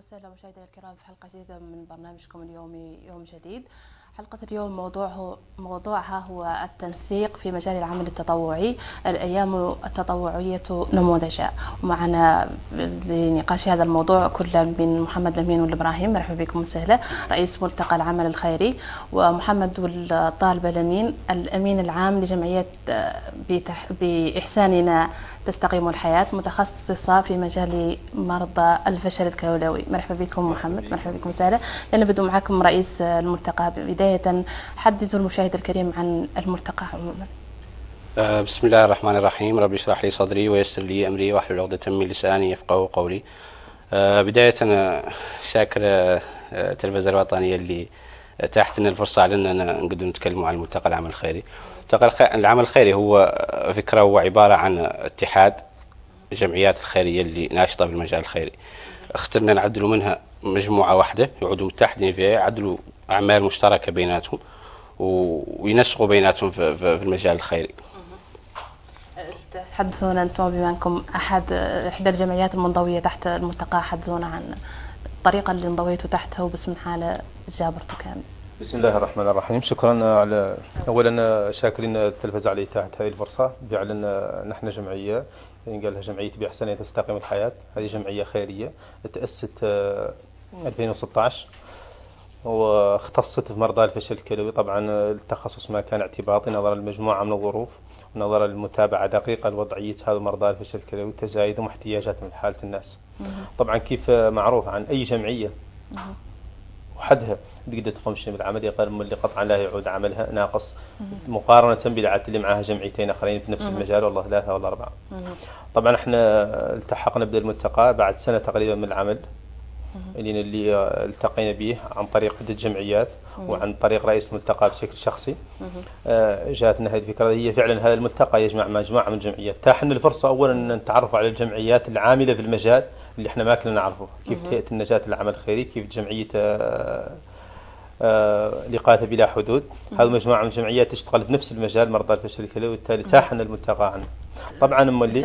وسهلا مشاهدينا الكرام في حلقة جديدة من برنامجكم اليومي يوم جديد. حلقة اليوم موضوعها هو التنسيق في مجال العمل التطوعي، الأيام التطوعية نموذجها. ومعنا لنقاش هذا الموضوع كل من محمد الأمين والإبراهيم، مرحبا بكم وسهلا، رئيس ملتقى العمل الخيري، ومحمد والطالب الأمين الأمين العام لجمعية بإحساننا تستقيم الحياة، متخصصة في مجال مرضى الفشل الكلوي. مرحبا بكم محمد، مرحبا بكم وسهلا. نبدأ معكم رئيس الملتقى. بداية حدثوا المشاهد الكريم عن الملتقى عموما. بسم الله الرحمن الرحيم. ربي اشرح لي صدري ويسر لي أمري واحلل عقدة من لساني يفقهوا قولي. بداية شاكر التلفزة الوطنية اللي اتاحت لنا الفرصة على أننا نقدر نتكلم عن الملتقى العمل الخيري. ملتقى العمل الخيري هو فكرة، هو عبارة عن اتحاد الجمعيات الخيرية اللي ناشطة في المجال الخيري. اخترنا نعدلوا منها مجموعة واحدة يقعدوا متحدين فيها، يعدلوا أعمال مشتركة بيناتهم وينسقوا بيناتهم في المجال الخيري. تحدثونا أنتم بما أنكم إحدى الجمعيات المنضوية تحت الملتقى، حدثونا عن الطريقة اللي انضويتوا تحتها وباسم حالة جابرتوا كامل. بسم الله الرحمن الرحيم. شكرا على أولا شاكرين التلفزة على إتاحة هذه الفرصة. فعلا نحن جمعية يعني قال لها جمعية بإحساننا تستقيم الحياة. هذه جمعية خيرية تأسست 2016 واختصت في مرضى الفشل الكلوي. طبعا التخصص ما كان اعتباطي نظرا لمجموعة من الظروف ونظرا للمتابعة دقيقة لوضعية هذا مرضى الفشل الكلوي وتزايدهم واحتياجاتهم لحالة الناس. طبعا كيف معروف عن أي جمعية وحدها تقدر تقوم بالعمل غير اللي قطعا لا يعود عملها ناقص مقارنة بالعدد اللي معها جمعيتين آخرين في نفس المجال، والله ثلاثة ولا أربعة. طبعا احنا التحقنا بالملتقى بعد سنة تقريبا من العمل اللي التقينا به عن طريق عدة جمعيات وعن طريق رئيس الملتقى بشكل شخصي. جاءتنا هذه الفكرة. هي فعلا هذا الملتقى يجمع مجموعة من الجمعيات. تاحنا الفرصة أولا أن نتعرف على الجمعيات العاملة في المجال اللي احنا ما كنا نعرفه، كيف هيئة النجاة العمل الخيري، كيف جمعية الإغاثة بلا حدود. هذه مجموعة من الجمعيات تشتغل في نفس المجال مرضى الفشل الكلوي، وبالتالي تاحنا الملتقى عنه. طبعا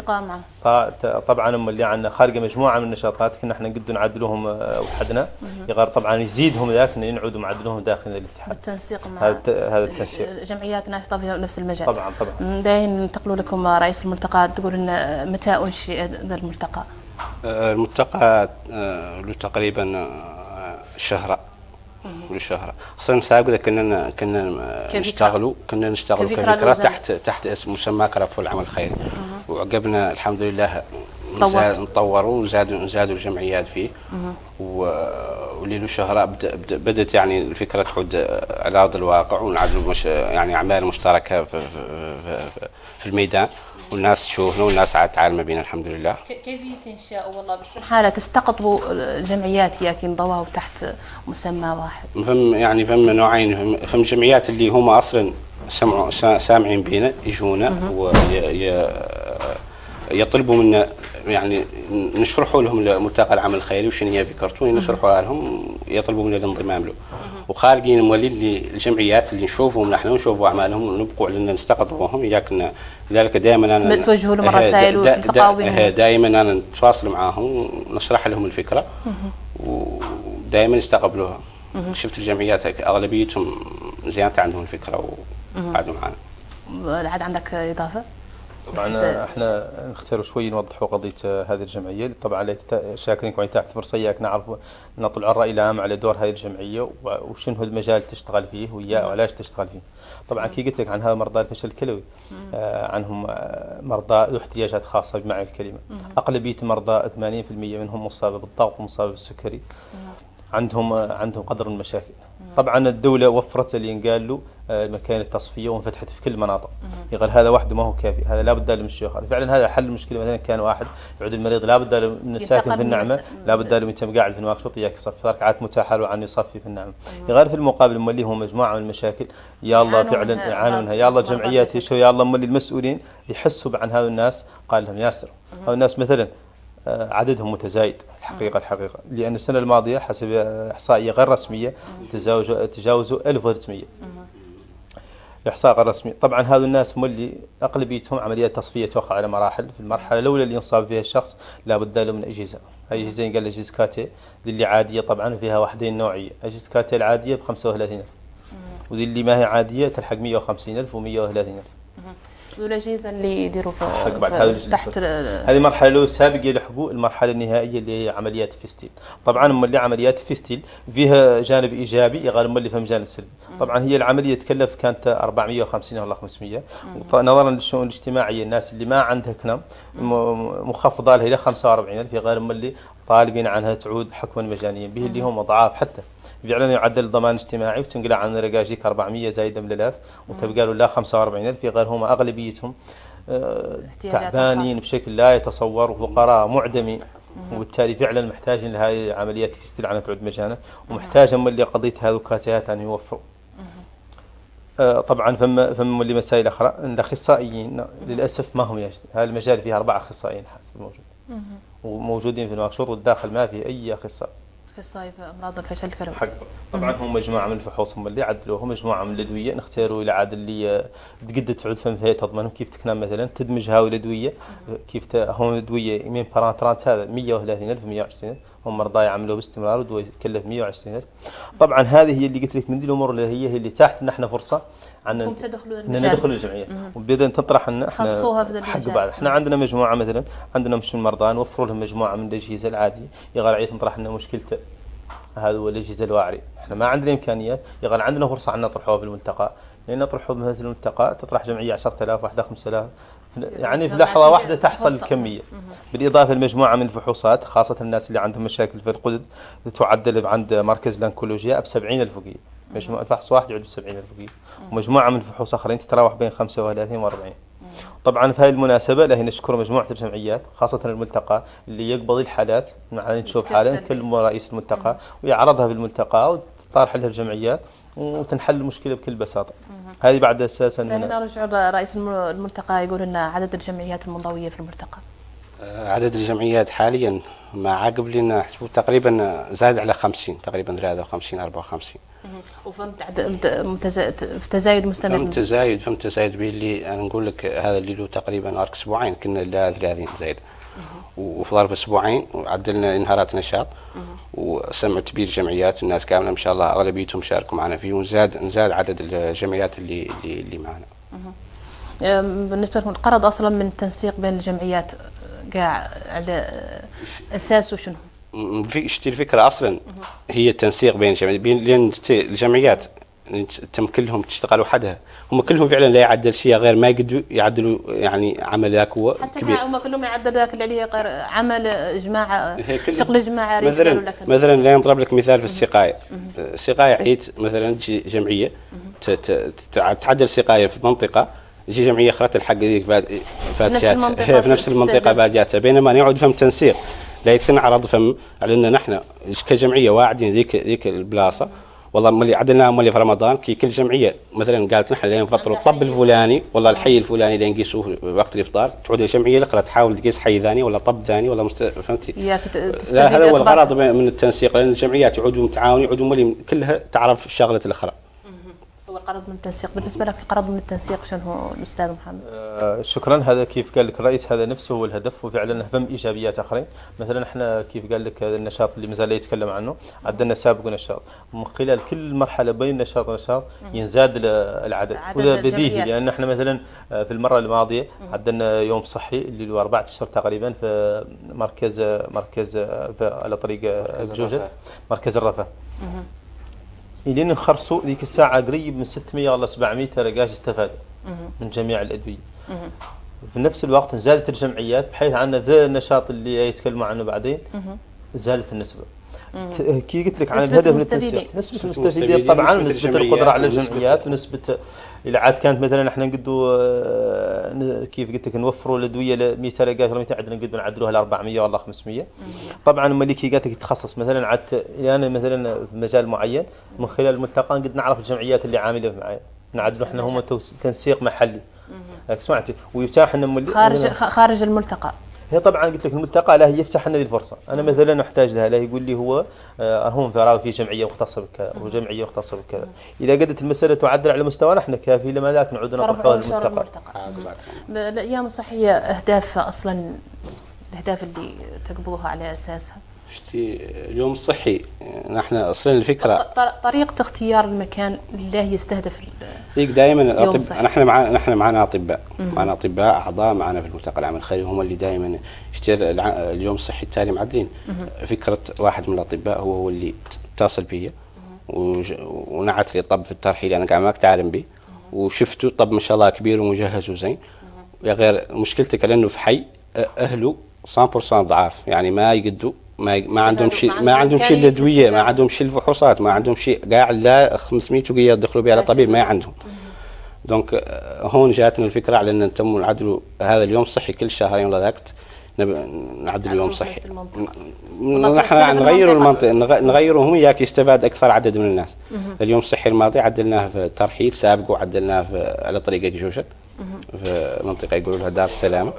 هم اللي عندنا خارجه مجموعه من النشاطات كنا احنا نقدر نعدلوهم وحدنا يغير طبعا يزيدهم ذاك ينعدوا معدلهم داخل الاتحاد بالتنسيق مع هذا التنسيق جمعيات ناشطه في نفس المجال. طبعا داين ننتقلوا لكم رئيس الملتقى، تقول ان متى انشئ هذا الملتقى؟ الملتقى له تقريبا شهر. اصلا سابقا كنا نشتغلوا كفكره تحت اسم مسمى كرفو العمل الخيري. وعقبنا الحمد لله نطوروا وزادوا الجمعيات فيه. واللي له شهر بدت يعني الفكره تعود على ارض الواقع، ونعدلوا يعني اعمال مشتركه في الميدان، والناس تشوفنا والناس عاد تعلم بينا الحمد لله. كيف تنشأ والله بسم حالة تستقطبوا الجمعيات ياك انضووا تحت مسمى واحد؟ فم نوعين. فم جمعيات اللي هم اصلا سامعين بينا يجونا ويطلبوا منا يعني نشرحوا لهم ملتقى العمل الخيري وشنو هي فكرته، نشرحوها لهم يطلبوا منا الانضمام له. وخارجين مولي الجمعيات اللي نشوفهم نحن ونشوفوا اعمالهم ونبقوا لنا نستقطبوهم ياكنا. لذلك دائما انا توجهوا لهم رسائل وتلتقوا بهم. دائما انا نتواصل معاهم ونشرح لهم الفكره ودائما يستقبلوها. شفت الجمعيات اغلبيتهم زيادة عندهم الفكره وقعدوا معنا. عاد عندك اضافه؟ طبعا احنا نختاروا شوي نوضحوا قضيه هذه الجمعيه. طبعا شاكرينكم على اتاحه الفرصه اياك نعرف نطلع الراي العام على دور هذه الجمعيه وشنو هو المجال تشتغل فيه وعلاش تشتغل فيه. طبعا كي قلت لك عن هذا مرضى الفشل الكلوي، عنهم مرضى ذو احتياجات خاصه بمعنى الكلمه. اغلبيه المرضى 80% منهم مصابه بالضغط ومصابه بالسكري، عندهم قدر من المشاكل. طبعا الدولة وفرت اللي ينقال له مكان التصفية وانفتحت في كل المناطق. يقول هذا وحده ما هو كافي، هذا لابد له من الشيوخ. فعلا هذا حل المشكلة. مثلا كان واحد يعود المريض لابد له من الساكن في النعمة، لابد له من قاعد في الواقشوط ياك يصفي ركعات متاحة له عن يصفي في النعمة. يغير في المقابل مولي هم مجموعة من المشاكل يا الله فعلا يعانوا منها. يا الله جمعيات يا الله مولي المسؤولين يحسوا عن هذا الناس، قال لهم ياسر هؤلاء الناس مثلا عددهم متزايد الحقيقة، لأن السنة الماضية حسب إحصائية غير رسمية تجاوزوا 1300. احصاء غير رسمي. طبعا هذو الناس اللي اغلبيتهم عمليات تصفيه توقع على مراحل. في المرحله الاولى اللي ينصاب فيها الشخص لابد له من اجهزه. هاي اجهزه قال اجهزه كاتي اللي عاديه طبعا فيها وحدين نوعيه. اجهزه كاتي العاديه ب 35,000 وذي اللي ما هي عاديه تلحق 150,000 و130,000. والاجهزه اللي يديروا تحت هذه المرحله الاولى السابقه يلحقوا المرحله النهائيه اللي هي عمليات الفيستيل. طبعا اللي عمليات الفيستيل فيها جانب ايجابي غير اللي فهم جانب سلبي. طبعا هي العمليه تكلف كانت 450 ولا 500 نظرا للشؤون الاجتماعيه. الناس اللي ما عندها كنم مخفضه لها الى 45,000 غير اللي طالبين عنها تعود حكما مجانيا به اللي هم اضعاف حتى فعلا يعدل الضمان الاجتماعي وتنقلع عن رقاجيك 400 زايده من 1000 وتبقى له لا 45,000 غير هم اغلبيتهم تعبانين بشكل لا يتصور وفقراء معدمين وبالتالي فعلا محتاجين لهذه عمليات فيستيل عن تعود مجانا ومحتاج اللي قضيه هذو كاسيات ان يوفروا. طبعا فم اللي مسائل اخرى الاخصائيين للاسف ما هم هذا المجال فيه 4 اخصائيين حسب الموجود وموجودين في نواكشوط والداخل ما في اي اخصائي في امراض الفشل الكلوي. طبعا هم مجموعه من الفحوص هم اللي عدلوهم مجموعه من الادويه نختاروا الى عاد اللي تقدر تعود فم هي تضمنهم كيف تكنام مثلا تدمج هاي الادويه كيف هم ادويه من بارانترانت هذا 130,000 120,000 هم مرضى يعملوه باستمرار ودوي يكلف 120,000. طبعا هذه هي اللي قلت لك من دي الامور اللي هي اللي تحت ان احنا فرصه عن ندخل الجمعيه وبدأ تطرح ان احنا خصوها في المجال. احنا عندنا مجموعه مثلا عندنا مش المرضى نوفروا لهم مجموعه من الاجهزه العاديه يغال تطرح لنا مشكلته هذا هو الاجهزه الواعري. احنا ما عندنا امكانيات يغال عندنا فرصه ان نطرحوها في الملتقى لان نطرحوا مثل الملتقى تطرح جمعيه 10,000 واحده 5,000 يعني في لحظه واحده تحصل الكميه. بالاضافه لمجموعه من الفحوصات خاصه الناس اللي عندهم مشاكل في القدد تعدل عند مركز الانكولوجيا ب 70,000 وقيه. مجموعه فحص واحد يعد ب 70,000 وقيه ومجموعه من الفحوص اخرين تتراوح بين 35 و40. طبعا في هذه المناسبه له نشكر مجموعه الجمعيات خاصه الملتقى اللي يقبض الحالات مع نشوف حاله نكلم رئيس الملتقى ويعرضها في الملتقى وتطرح لها الجمعيات وتنحل المشكله بكل بساطه. هذه بعد اساسا هنا رجع رئيس الملتقى يقول ان عدد الجمعيات المنضويه في الملتقى عدد الجمعيات حاليا مع عقب لنا حسبوا تقريبا زاد على 50 تقريبا 53 54 وفهمت تزايد مستمر. فهمت تزايد به اللي انا نقول لك هذا اللي له تقريبا ارك اسبوعين كنا ل 30 زايد وفي ظرف اسبوعين وعدلنا انهارات نشاط وسمعت به الجمعيات الناس كامله ما شاء الله اغلبيتهم شاركوا معنا فيه ونزاد عدد الجمعيات اللي معنا. بالنسبه لكم القرض اصلا من التنسيق بين الجمعيات قاع على اساسه شنو؟ في الفكره اصلا هي التنسيق بين الجمعيات تم كلهم تشتغل وحدها هم كلهم فعلا لا يعدل شيء غير ما يقدروا يعدلوا يعني عمل ذاك هو حتى كبير. هم كلهم يعدل ذاك اللي عليه غير عمل جماعه شغل جماعه مثلا لا نضرب لك مثال في السقايه. السقايه عيت مثلا تجي جمعيه تعدل سقايه في منطقه يجي جمعيه اخرى تلحق ذيك فاتشات في نفس المنطقه باجاتها بينما يعود فهم تنسيق لا يتنعرض فهم على ان نحن كجمعيه واعدين ذيك البلاصه والله ملي عدلناها ملي في رمضان كل جمعيه مثلا قالت نحن لين نفطروا الطب الفلاني والله الحي الفلاني لين نقيسوه وقت الافطار تعود الجمعيه الاخرى تحاول تقيس حي ثاني ولا طب ثاني ولا فهمتي؟ لا هذا هو الغرض من التنسيق لان الجمعيات يعودوا متعاونين يعودوا ملي كلها تعرف الشغله الاخرى. هو القرض من التنسيق بالنسبه لك القرض من التنسيق شنو هو الاستاذ محمد؟ شكرا. هذا كيف قال لك الرئيس هذا نفسه هو الهدف وفعلا فهم ايجابيات اخرين. مثلا احنا كيف قال لك هذا النشاط اللي مازال يتكلم عنه عندنا سابق ونشاط من خلال كل مرحله بين نشاط ونشاط ينزاد العدد وهذا بديهي لان احنا مثلا في المره الماضيه عندنا يوم صحي اللي هو 4 اشهر تقريبا في مركز على طريق بجوجل مركز الرفاه. الين نخرصوا ذيك الساعه قريب من 600 ولا 700 رقاش استفادوا من جميع الادويه. في نفس الوقت زادت الجمعيات بحيث عندنا ذا النشاط اللي يتكلموا عنه بعدين زادت النسبه. كي قلت لك عن الهدف من التنسيق نسبه المستفيدين طبعا ونسبه القدره على الجمعيات ونسبه الى عاد كانت مثلا احنا نقدوا كيف قلت لك نوفروا الادويه ل 100 رقاش ولا 200 عندنا نقدروا نعدلوها ل 400 ولا 500. طبعا ملكي قالت لك تخصص مثلا عاد يعني مثلا في مجال معين من خلال الملتقى نقدر نعرف الجمعيات اللي عامله معي نعدلوا احنا هم تنسيق محلي. سمعتي ويتاح لنا خارج الملتقى هي طبعا قلت لك الملتقى لا يفتح لنا هذه الفرصه، انا مثلا احتاج لها، لا يقول لي هو هم في جمعيه مختصه بكذا وجمعيه مختصه بكذا، اذا قدرت المساله تعدل على مستوانا احنا كافي، لما ذاك نعود نطرح الملتقى. الايام الصحيه اهداف اصلا، الاهداف اللي تقبوها على اساسها اليوم الصحي، نحن اصلا الفكره طريقه اختيار المكان اللي يستهدف هيك دائما نحن معنا اطباء، معنا اطباء اعضاء معنا في الملتقى العام الخيري، هم اللي دائما اليوم الصحي التالي معدلين. فكره واحد من الاطباء هو اللي اتصل بي ونعت لي طب في الترحيل، انا قاعد معك تعلم به وشفته طب ما شاء الله كبير ومجهز وزين. يا غير مشكلتك لانه في حي اهله 100% ضعاف، يعني ما يقدوا ما عندهم شيء، ما عندهم شيء الادويه، ما عندهم شيء الفحوصات، ما عندهم شيء قاعد لا 500 وقيه يدخلوا بها على طبيب ما عندهم. دونك هون جاتنا الفكره على ان نتم نعدلوا هذا اليوم الصحي كل شهرين ولا ذاك نعدل اليوم صحي. نحن نغيروا المنطقه، نغيروا هم اياك يستفاد اكثر عدد من الناس. اليوم الصحي الماضي عدلناه في الترحيل سابق، وعدلناه على طريق جوشن في منطقه يقولوا لها دار السلامه.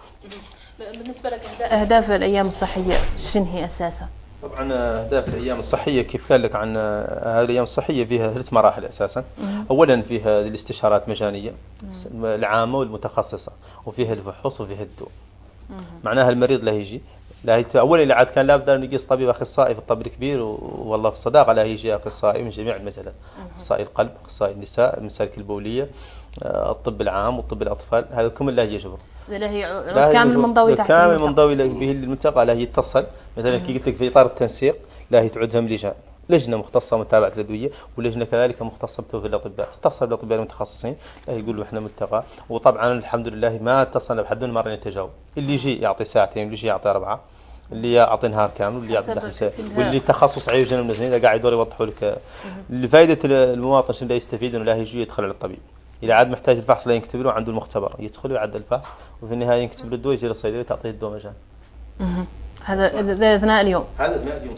بالنسبه لك اهداف الايام الصحيه شنو هي اساسها؟ طبعا اهداف الايام الصحيه كيف قال لك عن هذه الايام الصحيه فيها 3 مراحل اساسا. اولا فيها الاستشارات مجانيه العامه والمتخصصه، وفيها الفحوص وفيها الدواء. معناها المريض لا يجي اولا اللي عاد كان لابد ان يقيس طبيب اخصائي في الطب الكبير والله في الصداقه، لا يجي اخصائي من جميع المجالات، اخصائي القلب، اخصائي النساء، المسالك البوليه، الطب العام وطب الاطفال، هذا كل لا يجبر. لا هي كامل منضوي تحت كامل منضوي به الملتقى، لا يتصل مثلا كي قلت لك في اطار التنسيق، لا هي تعودهم لجان، لجنه مختصه متابعه الادويه، ولجنه كذلك مختصه بتوفير الاطباء، تتصل بالاطباء المتخصصين، لا يقولوا احنا ملتقى. وطبعا الحمد لله ما اتصلنا بحد من مره يتجاوب، اللي يجي يعطي ساعتين، واللي يجي يعطي 4، اللي يعطي نهار كامل، واللي يعطي 11، واللي تخصص عيوب جنب المزنين اذا قاعد يدور يوضحوا لك. لفائده المواطن شنو لا يستفيد انه لا يجي يدخل على الطبيب، اذا عاد محتاج الفحص لا يكتب له عنده المختبر، يدخل ويعدل الفحص، وفي النهايه يكتب له الدواء، يجي للصيدليه تعطيه الدواء مجانا. هذا اثناء اليوم. هذا اثناء اليوم.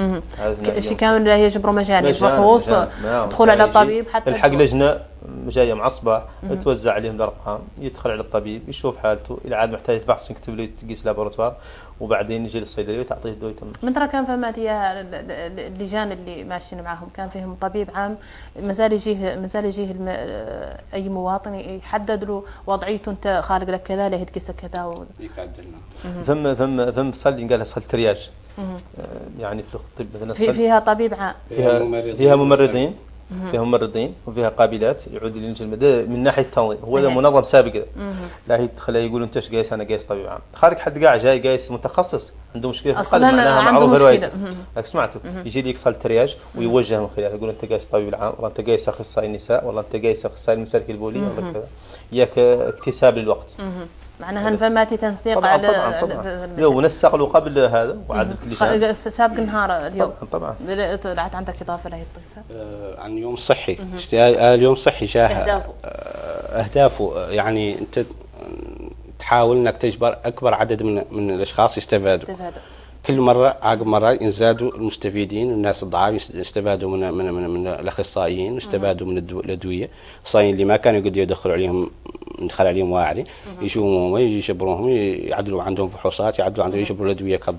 شيء كامل لا يجبروا مجاني، فحوص دخول على الطبيب، حتى الحق لجنه جايه معصبه توزع عليهم الارقام، يدخل على الطبيب يشوف حالته، اذا عاد محتاج فحص يكتب له تقيس لابوراتوار، وبعدين يجي للصيدليه وتعطيه الدواء يتم. من ترى كان فهمت هي اللجان اللي ماشيين معاهم كان فيهم طبيب عام، مازال يجيه اي مواطن يحدد له وضعيته، انت خارج لك كذا لا تقيسك كذا فم صلي قال صل ترياج. يعني في الطب مثلا فيها طبيب عام، فيها ممرضين، فيها ممرضين وفيها قابلات يعود من ناحيه التنظيم، هو هذا منظم سابق. لا يدخل يقول انت ايش قايس، انا قايس طبيب عام، خارج حد قاعد جاي قايس متخصص عنده مشكله في القلب، معناها معروف روايته. سمعته يجي لي يكسر ترياج ويوجه من خلاله، يقول انت قايس طبيب العام، والله انت قايس اخصائي النساء، والله انت قايس اخصائي المسالك البوليه، والله كذا، اياك اكتساب للوقت. معناها انفهماتي تنسيق طبعاً على طبعا لو نسق له قبل هذا وعدت اللجان سابق النهار اليوم. طبعا طلعت عندك اضافه لهي الطيفه عن اليوم الصحي. اليوم الصحي جاه اهدافه يعني انت تحاول انك تجبر اكبر عدد من الاشخاص يستفادوا. كل مره عقب مره يزدادوا المستفيدين، الناس الضعاف يستفادوا من الاخصائيين، يستفادوا من الادويه، الاخصائيين اللي ما كانوا يقدروا يدخلوا عليهم ندخل عليهم واعري، يشوفوهم يجبروهم، يعدلوا عندهم فحوصات، يعدلوا عندهم يجبروا الادويه كض.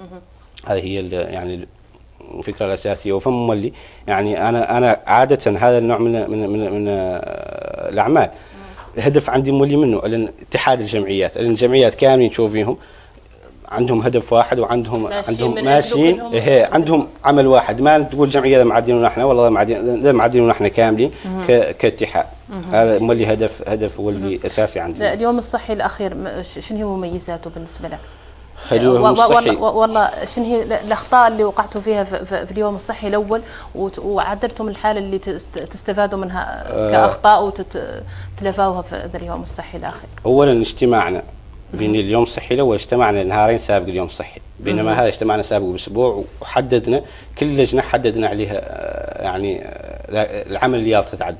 هذه هي يعني الفكره الاساسيه. وفم اللي يعني انا عاده هذا النوع من الاعمال الهدف عندي مولي منه لان اتحاد الجمعيات، لان الجمعيات كاملين تشوفيهم عندهم هدف واحد، وعندهم ماشيين عندهم عمل واحد، ما تقول جمعيه معدين ونحن والله معدين ونحن كاملين كاتحاد. هذا مولي هدف هو اللي اساسي عندي. اليوم الصحي الاخير شنو هي مميزاته بالنسبه لك؟ اليوم الصحي والله شنو هي الاخطاء اللي وقعتوا فيها في اليوم الصحي الاول وعدلتم الحاله اللي تستفادوا منها كاخطاء وتتلافوها في اليوم الصحي الاخير؟ اولا اجتماعنا بين اليوم الصحي الاول اجتمعنا نهارين سابق اليوم الصحي، بينما هذا اجتمعنا سابق باسبوع، وحددنا كل لجنه حددنا عليها يعني العمل اللي تتعدى.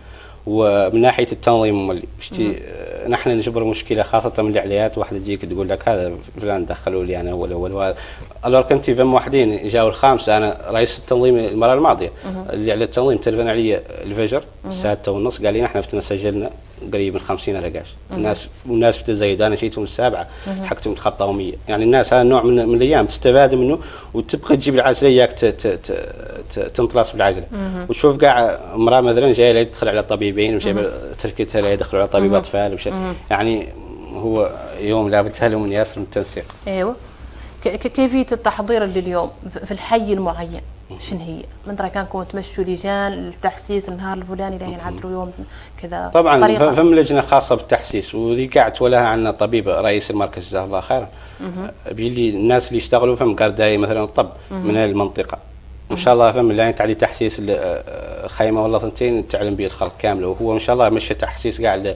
ومن ناحيه التنظيم اللي نحن نجبر مشكله خاصه من الاعلانات، واحده تجيك تقول لك هذا فلان دخلوا لي انا اول وهذا الور كنت فم واحدين جاوا الخامسه، انا رئيس التنظيم المره الماضيه اللي على التنظيم تلفن علي الفجر الساعه 6:30 قال لي نحن فتنا سجلنا قريب من 50 رقاش. والناس في تزايد، انا جيتهم السابعه حقتهم تخطوا 100. يعني الناس هذا النوع من الايام تستفاد منه وتبقى تجيب العجله اياك تنطلس بالعجله. وتشوف كاع امراه مثلا جايه لا تدخل على طبيبين وجايبه تركتها لا يدخلوا على طبيب اطفال يعني هو يوم لابد له من ياسر من التنسيق. ايوه. كيفيه التحضير لليوم في الحي المعين شنو هي؟ من كانكم تمشوا لجان التحسيس النهار الفلاني لا ينعدلوا يوم كذا طبعا فم لجنه خاصه بالتحسيس وذي قاعد ولاها عندنا طبيب رئيس المركز جزاه الله خيرا. بيلي الناس اللي يشتغلوا فم قرداي مثلا الطب من المنطقه ان شاء الله فم لا تعدي تحسيس خيمه والله ثنتين تعلم به الخلق كامله. وهو ان شاء الله مشى تحسيس قاعد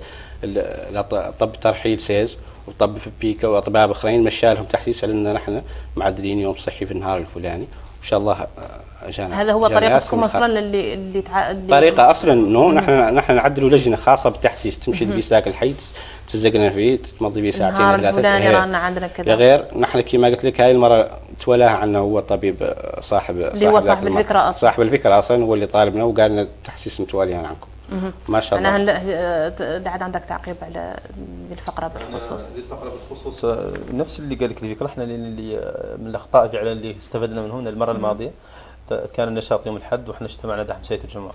طب ترحيل سيز وطب في بيكا واطباء اخرين مشى لهم تحسيس على ان نحن معدلين يوم صحي في النهار الفلاني ان شاء الله. هذا هو طريقتكم اصلا اللي طريقه اصلا انه نحن نعدلوا لجنه خاصه بالتحسيس تمشي بساك الحي تزقنا فيه تمضي به ساعتين ثلاثه عندنا كذا. غير نحن كما قلت لك هاي المره تولاها عنا هو طبيب صاحب الفكره اصلا. صاحب الفكره اصلا هو اللي طالبنا وقال لنا التحسيس متواليا عنكم. ما شاء الله. انا بعد عندك تعقيب على الفقره بالخصوص؟ الفقره بالخصوص نفس اللي قال لك الفكره. احنا اللي من الاخطاء فعلا اللي استفدنا منهم المره الماضيه كان النشاط يوم الاحد واحنا اجتمعنا دعم سيد الجمعه.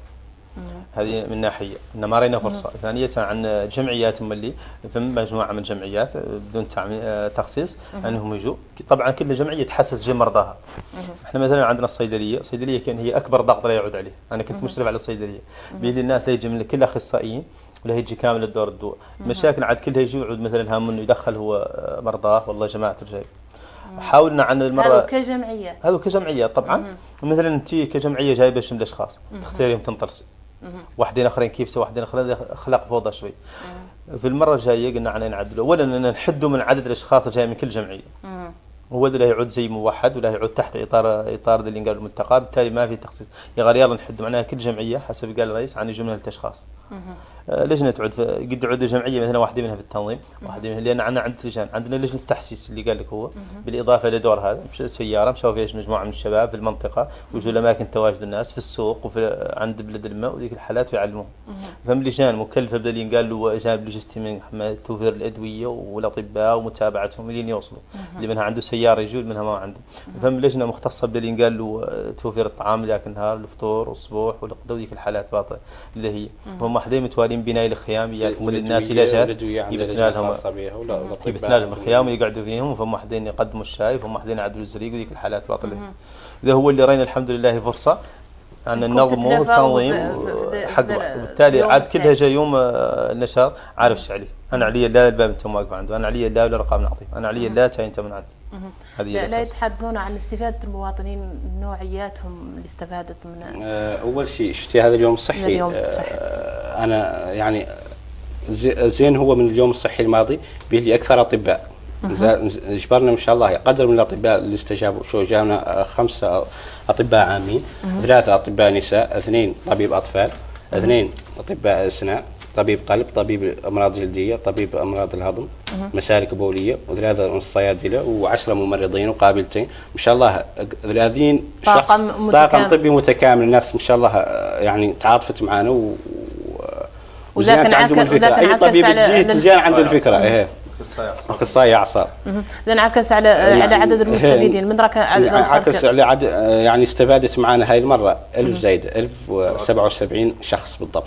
هذه من ناحيه ان ما راينا فرصه. ثانيه عن جمعيات اللي ثم مجموعه من الجمعيات بدون تخصيص انهم يجوا. طبعا كل جمعيه تحسس جميع مرضاها. احنا مثلا عندنا الصيدليه كان هي اكبر ضغط لا يعود عليه. انا كنت مشرف على الصيدليه بيجي الناس لا يجي من كل اخصائيين ولا يجي كامل الدور الدواء. المشاكل عاد كلها يجي يعود مثلا هم انه يدخل هو مرضاه والله يا جماعه الرجال. حاولنا عن المره هذا كجمعيات طبعا. مثلا انت كجمعيه جايبه شمل اشخاص تختاريهم تنطلسي واحدين اخرين كيف سوى واحدين اخرين اخلاق فوضى شوي. في المره الجايه قلنا عنا نعدلوا اولا ان نحدوا من عدد الاشخاص الجاي من كل جمعيه. هو لا يعود زي موحد ولا يعود تحت اطار اللي قال الملتقى. بالتالي ما في تخصيص. يلا نحد معناها كل جمعيه حسب قال الرئيس عن يجوا من اشخاص. لجنه تعود قد عود جمعيه مثلا واحده منها في التنظيم واحده منها لان عندنا لجان. عندنا لجنه التحسيس اللي قال لك هو بالاضافه لدور هذا سياره مشاو فيها مجموعه من الشباب في المنطقه ويجوا لاماكن تواجد الناس في السوق وفي عند بلد الماء وذيك الحالات ويعلموهم. فهم لجان مكلفه بدلين قال له جانب لوجستي من توفير الادويه والاطباء ومتابعتهم لين يوصلوا. اللي منها عنده سياره يجوا منها ما عنده. فهم لجنه مختصه بدلين قال له توفير الطعام ذاك النهار الفطور والصبوح والغداء وذيك الحالات باطل اللي هي هم واحدين متوالين بناء الخيام ياكم الناس اللي جات يبثنا لهم الخيام ويقعدوا فيهم فهم وحدين يقدموا الشاي فهم وحدين يعدلوا الزريق وذيك الحالات باطله. اذا هو اللي راينا الحمد لله فرصه عن النظم والتنظيم حق وبالتالي عاد كلها جاي يوم النشاط عارف ايش عليه. انا علي لا الباب انتم واقف عنده. انا علي لا الارقام نعطيه. انا علي لا تاي انت من عندي. لا يتحدثون عن استفاده المواطنين نوعياتهم اللي استفادت من اول شيء شفتي هذا اليوم الصحي. انا يعني زين هو من اليوم الصحي الماضي به لي اكثر اطباء. اجبرنا ان شاء الله قدر من الاطباء اللي استجابوا. شو جانا 5 اطباء عامين 3 اطباء نساء 2 طبيب اطفال 2 اطباء اسنان طبيب قلب طبيب امراض جلديه طبيب امراض الهضم مسالك بوليه و3 من الصيادله و10 ممرضين وقابلتين ان شاء الله 30 شخص طاقم طبي متكامل. الناس ان شاء الله يعني تعاطفت معنا وزين عندهم الفكره. اي طبيب تجي عنده الفكره. اخصائي اعصاب. اذا انعكس على عدد المستفيدين من انعكس على عدد يعني استفادت معنا هاي المره 1000 زايده 1077 شخص بالضبط.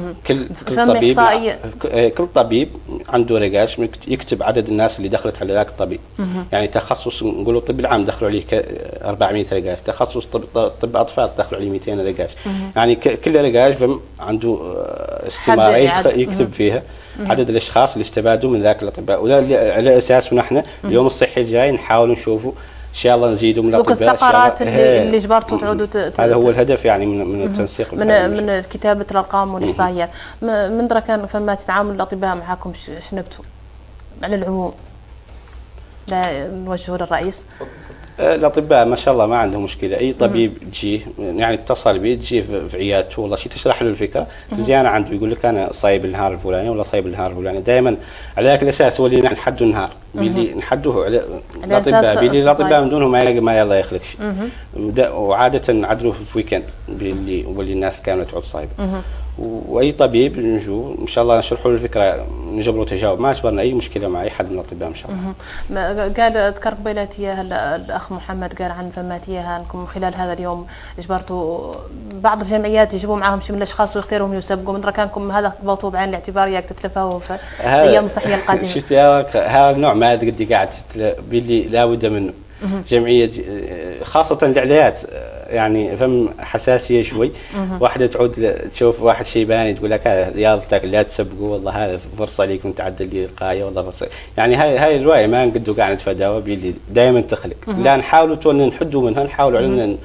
كل طبيب عنده رقاش يكتب عدد الناس اللي دخلت على ذاك الطبيب. يعني تخصص نقولوا الطب العام دخلوا عليه 400 رقاش. تخصص طب اطفال دخلوا عليه 200 رقاش. يعني كل رقاش عنده استماره يكتب فيها عدد الاشخاص اللي استفادوا من ذاك الاطباء. وذا على اساسه نحن اليوم الصحي الجاي نحاول نشوفوا ان شاء الله نزيدوا من الاطباء. الثقرات اللي جبرتوا تعودوا هذا هو الهدف يعني من التنسيق من كتابه الارقام والاحصائيات. من درا كان فما تتعامل الاطباء معكم شنبتوا على العموم؟ لا نوجهه للرئيس. الاطباء ما شاء الله ما عندهم مشكله. اي طبيب تجيه يعني اتصل بي تجيه في عيادته والله شيء تشرح له الفكره زيانه عنده يقول لك انا صايب النهار الفلاني ولا صايب النهار الفلاني. دائما على ذاك الاساس هو اللي نحن نحدوا النهار باللي نحدوه على الاطباء، باللي الاطباء من دونهم ما يلا يخلقش. وعاده عدلوه في ويكند باللي واللي الناس كامله تعود صايبه. واي طبيب نجو ان شاء الله نشرحوا له الفكره، نجبروا تجاوب، ما اجبرنا اي مشكله مع اي حد من الاطباء ان شاء الله. قال ذكر قبيلاتيه الاخ محمد قال عن فماتيه انكم خلال هذا اليوم اجبرتوا بعض الجمعيات يجيبوا معاهم شي من الاشخاص ويختاروهم يسبقوا، من كانكم هذا قبلتوا بعين الاعتبار ياك تتلفوا في الايام الصحيه القادمه. شفتي هذا النوع ما قد قاعد باللي لا بد منه. جمعيه خاصه الاعلانات يعني فم حساسيه شوي. واحده تعود تشوف واحد شيباني تقول لك هذا رياضتك لا تسبقوا، والله هذا فرصه ليكم تعدل لي القايه، والله فرصه. يعني هاي الروايه ما نقدروا قاعد نتفاداها، باللي دائما تخلق. لا نحاولوا نحدوا منها، نحاولوا على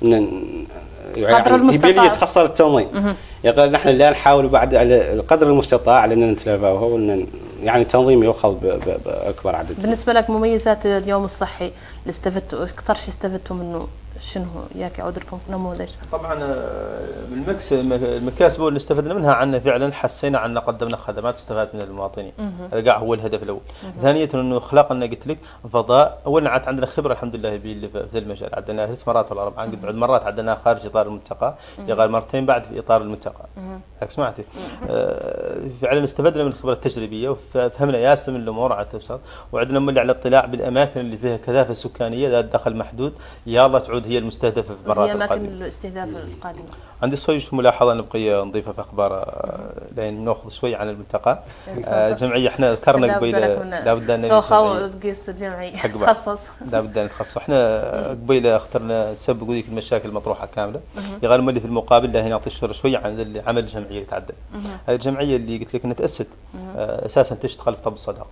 قدر المستطاع يتخسر التنظيم. يقول نحن لا نحاول بعد على قدر المستطاع على ان نتلافاها، يعني تنظيم يؤخذ باكبر عدد. بالنسبه لك مميزات اليوم الصحي اللي استفدتوا اكثر شيء استفدتوا منه شنو ياك يعود لكم نموذج؟ طبعا المكاسب اللي استفدنا منها عنا فعلا حسينا عنا قدمنا خدمات استفادت من المواطنين. هذا كاع هو الهدف الاول. ثانيا انه خلقنا قلت لك فضاء. اولا عندنا خبره الحمد لله في المجال، عندنا 3 مرات ولا 4 بعد مرات عندنا خارج اطار الملتقى، يغال مرتين بعد في اطار الملتقى. سمعتي؟ فعلا استفدنا من الخبره التجريبيه وفهمنا ياسر من الامور على التبسيط، وعندنا ملي على الاطلاع بالاماكن اللي فيها كثافه سكانيه ذات دخل محدود، يا الله تعود هي المستهدفه في المرات القادمه. هي اماكن الاستهداف القادمه. عندي شوي ملاحظه نبقي نضيفها في اخبار لين ناخذ شوي عن الملتقى. الجمعيه احنا ذكرنا قبيله لابد ان تقيس جمعيه تخصص، لابد ان نتخصص. احنا قبيله اخترنا نسبق ذيك المشاكل المطروحه كامله. يغال ملي في المقابل لا هنا نعطي الشهره شوي عن عمل الجمعيه اللي تعدل. هذه الجمعيه اللي قلت لك انها تاسست اساسا تشتغل في طب الصداقه.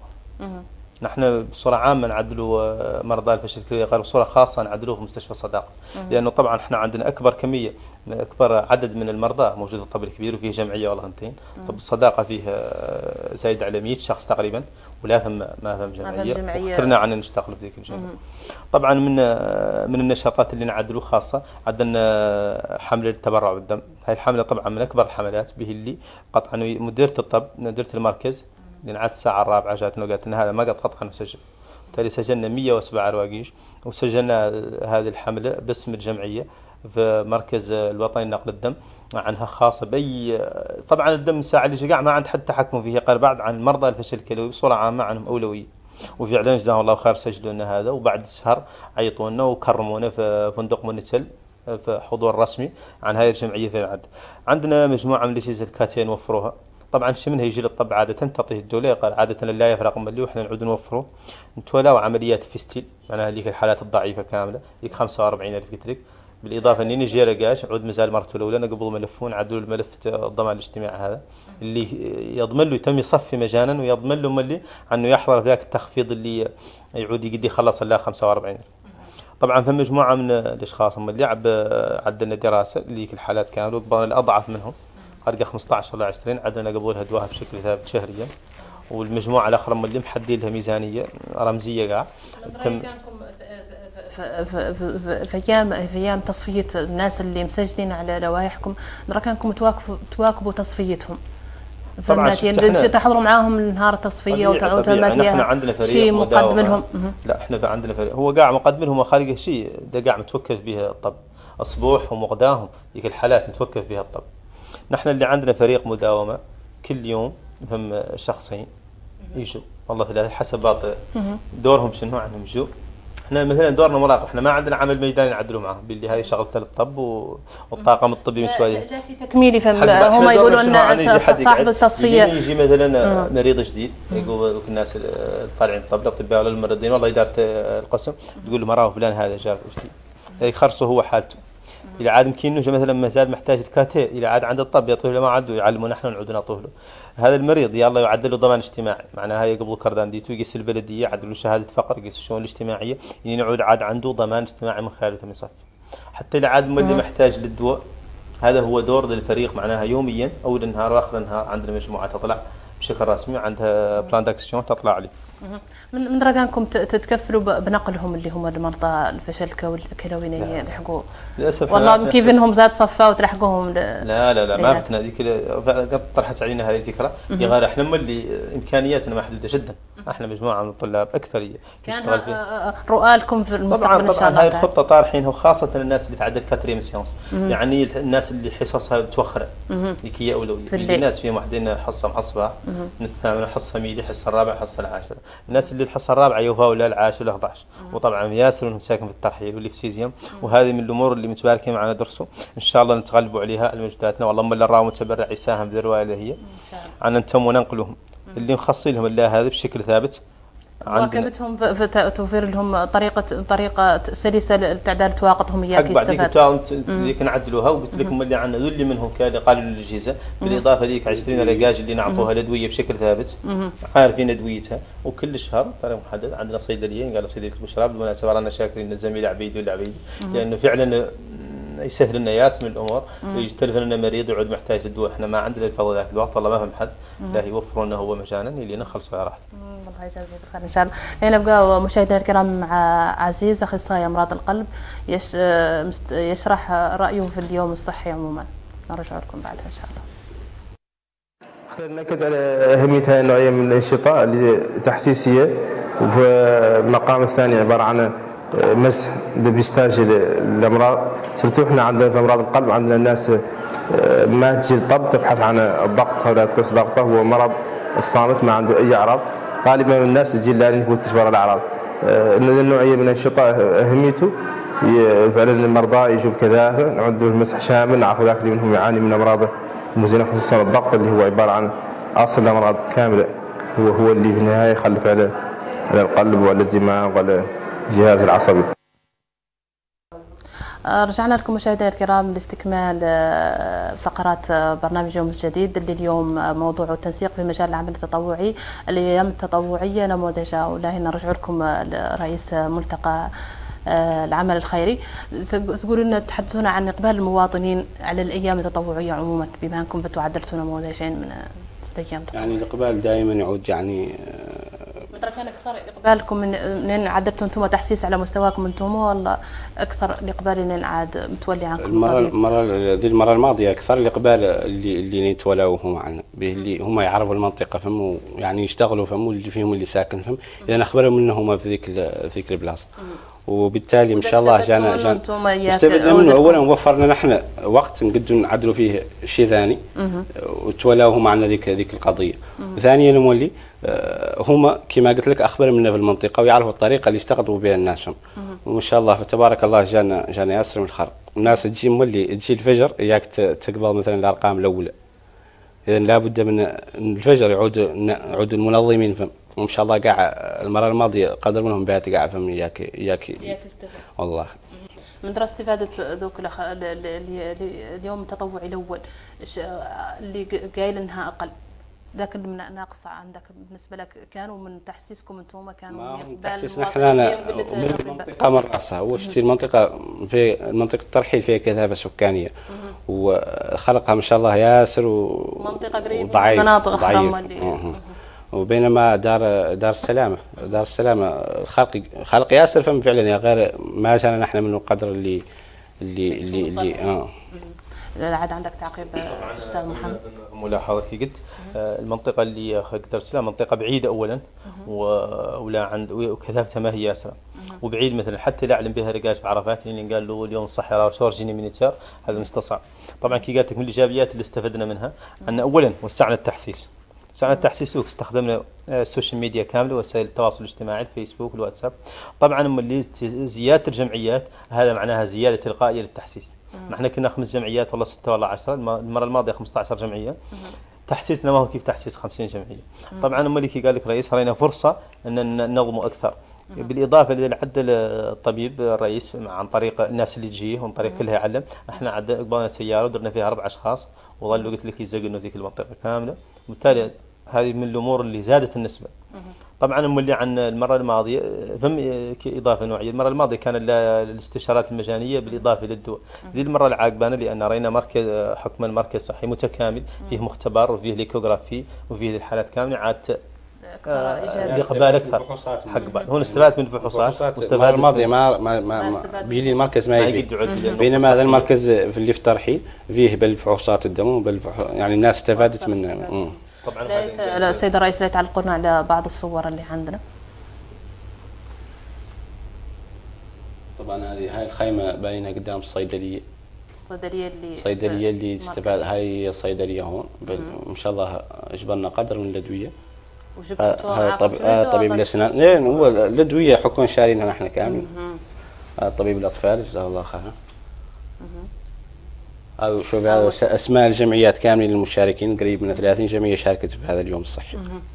نحن بصوره عامه نعدلوا مرضى الفشل الكلوي، بصوره خاصه نعدلوه في مستشفى الصداقه، لانه طبعا احنا عندنا اكبر كميه اكبر عدد من المرضى موجود في الطب الكبير، وفيه جمعيه والله اثنتين. طب الصداقه فيه زايد على 100 شخص تقريبا، ولا فهم ما فهم جمعيه، واخترنا عن نشتغل في ذيك الجمعيه. طبعا من النشاطات اللي نعدلوا خاصه عندنا حمله التبرع بالدم. هاي الحمله طبعا من اكبر الحملات، به اللي قطعا مديره الطب مديره المركز لان عاد الساعه 4 جاتنا وقالت ان هذا ما قد قطعا مسجل، بالتالي سجلنا 107 رواقيش، وسجلنا هذه الحمله باسم الجمعيه في مركز الوطني لنقل الدم عنها خاصه باي. طبعا الدم الساعه اللي جاء ما عند حد تحكم فيه، قال بعد عن مرضى الفشل الكلوي بصوره عامه عنهم اولويه، وفعلا جزاهم الله خير سجلوا لنا هذا، وبعد السهر عيطوا لنا وكرمونا في فندق مونيتل في حضور رسمي عن هذه الجمعيه. في العد عندنا مجموعه من الاجهزه الكاتيه نوفروها. طبعا شي منها يجي للطب عاده تعطيه الدوله، قال عاده لا يفرق ملي، وحنا نعود نوفره. نتولاو عمليات فيستيل، معناها هذيك الحالات الضعيفه كامله، هذيك 45,000 قلت لك، بالاضافه اني نجي رقاش عود مازال مرته الاولى انا قبل ملفون عدلوا الملف الضمان الاجتماعي هذا اللي يضمن له يتم يصفي مجانا، ويضمن له ملي انه يحضر ذاك التخفيض اللي يعود يقدر يخلص له 45,000. طبعا في مجموعه من الاشخاص اللي عدلنا دراسه لذيك الحالات كامله، وقبل الاضعف منهم قرقه 15 ولا 20 عدنا قبولها دواها بشكل ثابت شهريا، والمجموعه الاخرى اللي محددين لها ميزانيه رمزيه قاع تم في ايام تصفيه الناس اللي مسجلين على لوائحكم، نرى كانكم تواكبوا تصفيتهم. طبعا تحضروا معاهم نهار التصفيه وتعودوا احنا عندنا فريق شيء مقدم لهم. لا احنا عندنا فريق هو قاع مقدم لهم وخارج شيء ده قاع متوكل به الطب، اصبوحهم وغداهم ذيك الحالات متوكل بها الطب. نحن اللي عندنا فريق مداومه كل يوم فهم شخصين يجوا والله ثلاثه حسب دورهم شنو عندهم يجوا. احنا مثلا دورنا مراقب، احنا ما عندنا عمل ميداني نعدلوا معهم باللي هاي شغلته الطب والطاقم الطبي من شويه. لا شيء تكميلي هم يقولوا ان صاحب التصفيه يجي مثلا مريض جديد يقول الناس طالعين الطب الاطباء ولا الممرضين والله اداره القسم تقول له مراه فلان هذا جاب جديد يخرصوا هو حالته. إذا عاد يمكن إنه مثلا ما زال محتاج كاتيه، إذا عاد عند الطب يعطوه له ما عاد يعلمونا نحن نعود نعطوه له. هذا المريض يلا يعدل له ضمان اجتماعي، معناها هي قبل كردان ديتو يقيس البلديه يعدلوا شهاده فقر يقيس الشؤون الاجتماعيه، يعني نعود عاد عنده ضمان اجتماعي من خلاله تم يصفي. حتى إذا عاد اللي محتاج للدواء هذا هو دور للفريق، معناها يوميا أول النهار وآخر النهار عندنا مجموعة تطلع بشكل رسمي عندها بلان داكسيون تطلع عليه. من رجانكم تتكفلوا بنقلهم اللي هم المرضى الفشل الكلوي يلحقوا؟ للاسف والله كيف انهم زاد صفا وتلحقوهم؟ لا ما عرفنا هذيك قد طرحت علينا هذه الفكره. يا غير احنا اللي امكانياتنا محدوده جدا، احنا مجموعه من الطلاب اكثريه كان رؤى لكم في المستقبل ان شاء الله. طبعا هاي الخطه طارحينها، وخاصه الناس اللي تعدل كاتريم سيونس، يعني الناس اللي حصصها متوخره اللي هي اولويه. الناس فيهم وحدين حصه مع الصباح، الثامنه حصه ميدي، حصه الرابعه، حصه العاشره. الناس اللي الحصه الرابعه يوفا ولا العاشر ولا 11. وطبعا ياسر منهم ساكن في الترحيل واللي في سيزيوم، وهذه من الامور اللي متباركين معنا درسوا ان شاء الله نتغلبوا عليها على مجهوداتنا. والله ما الراو متبرع يساهم بالروايه اللي هي عن نتم وننقلهم اللي مخصصين لهم الله هذا بشكل ثابت. واكبتهم في توفير لهم طريقه سلسه لتعدال تواقدهم اياك يستفادوا. ذيك نعدلوها وقلت لكم اللي عندنا اللي منهم كان قالوا للاجهزه، بالاضافه ذيك 20 رقاج اللي نعطوها الادويه بشكل ثابت، عارفين ادويتها، وكل شهر طريق محدد. عندنا صيدليين، قالوا صيدليه البشرى بالمناسبه رانا شاكرين الزميل عبيد والعبيد، لانه فعلا يسهل لنا ياس من الامور. يتلفن لنا مريض يعود محتاج للدواء، احنا ما عندنا الفضل ذاك الوقت، والله ما فهم حد، لا يوفروا لنا هو مجانا اللي نخلص على راحته. الله يجازيك الخير ان شاء الله. هنا نبقى مشاهدينا الكرام مع عزيز اخصائي امراض القلب يشرح رايه في اليوم الصحي عموما. نرجع لكم بعدها ان شاء الله. اخترنا نأكد على اهميه هذه النوعيه من الانشطه التحسيسيه، وفي المقام الثاني عباره عن مسح دبيستاج الامراض. سيرتو احنا عندنا في امراض القلب عندنا الناس ما تجي الطب تبحث عن الضغط ولا تقيس ضغطه، هو مرض الصامت ما عنده اي اعراض. غالبا الناس تجي لا يفوتش برا الاعراض. النوعيه من الانشطه اهميته فعلا المرضى يجوا بكذا نعدوا المسح شامل، نعرفوا ذاك اللي منهم يعاني من امراض مزمنه خصوصا الضغط اللي هو عباره عن اصل الامراض كامله، هو اللي في النهايه يخلف على القلب وعلى الدماغ وعلى الجهاز العصبي. رجعنا لكم مشاهدينا الكرام لاستكمال فقرات برنامج يوم الجديد اللي اليوم موضوعه التنسيق في مجال العمل التطوعي، الايام التطوعيه نموذجها. ولا هنا نرجع لكم رئيس ملتقى العمل الخيري، تقولوا لنا تحدثونا عن اقبال المواطنين على الايام التطوعيه عموما، بما انكم عدلتوا نموذجين من الايام التطوعيه. يعني الاقبال دائما يعود يعني ترى كان اكثر اقبالكم منين عدلتوا انتم تحسيس على مستواكم انتم، ولا اكثر الاقبال اللي عاد متولي عنكم؟ المره الماضيه اكثر الاقبال اللي يتولوا هم عنا اللي هم يعرفوا المنطقه فهم، يعني يشتغلوا فهم، واللي فيهم اللي ساكن فهم، اذا اخبرهم انه هم في ذيك البلاصه. وبالتالي ان شاء الله جانا استفدنا منه. اولا وفرنا نحن وقت نقدروا نعدلوا فيه شيء ثاني، وتولاوا هم عنا ذيك القضيه. ثانيا المولي هم كما قلت لك اخبر منا في المنطقه ويعرفوا الطريقه اللي يستقطبوا بها الناس هم. وما شاء الله فتبارك الله جانا ياسر من الخرق. الناس تجي مولي تجي الفجر اياك تقبل مثلا الارقام الاولى، اذا لابد من الفجر يعود المنظمين فهم. وان شاء الله قاع المره الماضيه قدر منهم بات قاع فهم اياك والله. من دراسه استفاده ذوك اليوم التطوعي الاول اللي قايل انها اقل، ذاك اللي ناقص عندك بالنسبه لك كانوا من تحسيسكم انتم؟ كانوا تحسيسنا احنا من المنطقه من راسها. اول شيء المنطقه في منطقه الترحيل فيها كثافه سكانيه وخلقها ما شاء الله ياسر منطقه قريبه من مناطق اخرى. وبينما دار السلامه خلق ياسر فهم فعلا يا غير ما جانا نحن من القدر اللي عاد عندك تعقيب استاذ محمد؟ ملاحظه كي قلت المنطقه اللي خلق دار السلام منطقه بعيده اولا، ولا عند وكثافتها ما هي ياسره، وبعيد مثلا حتى لا اعلم بها رقاش بعرفات اللي قال له اليوم الصحي راه شورجيني مينيتير، هذا مستصعب. طبعا كي قالت لك من الايجابيات اللي استفدنا منها ان اولا وسعنا التحسيس. استخدمنا السوشيال ميديا كامله، وسائل التواصل الاجتماعي، الفيسبوك، الواتساب. طبعا اللي زياده الجمعيات هذا معناها زياده تلقائيه للتحسيس. نحن كنا 5 جمعيات والله 6 والله 10، المره الماضيه 15 جمعيه. تحسيسنا ما هو كيف تحسيس 50 جمعيه. طبعا اللي قال لك رئيس راينا فرصه ان ننظموا اكثر، بالاضافه الى عدل الطبيب الرئيس عن طريق الناس اللي تجيه وعن طريق كلها يعلم. احنا قبلنا سياره ودرنا فيها 4 اشخاص وظلوا قلت لك يزقنوا ذيك المنطقه كامله، وبالتالي هذه من الامور اللي زادت النسبه. طبعا اللي عن المره الماضيه فم اضافه نوعيه، المره الماضيه كان الاستشارات المجانيه بالاضافه للدواء. ذي المره العاقبانه لان راينا مركز حكما مركز صحي متكامل فيه مختبر وفيه ليكوغرافي وفيه الحالات كامله، عاد اقبال اكثر حق بعض. هون استفادت من الفحوصات واستفادت الماضيه ما بيجي المركز ما يجي، بينما هذا المركز في اللي في ترحيل فيه بالفحوصات الدم يعني الناس استفادت منه. طبعا لا السيد الرئيس لا تعلقون على بعض الصور اللي عندنا. طبعا هاي الخيمه باينه قدام الصيدليه اللي تستفاد. هاي الصيدليه هون ان شاء الله اجبرنا قدر من الادويه وجبتوا طبيب الاسنان. لين هو الادويه حكون شارينها نحن كامل. هذا طبيب الاطفال جزاه الله خيرا. هذا شوف هذا اسماء الجمعيات كاملين المشاركين، قريب من 30 جمعيه شاركت في هذا اليوم الصحي.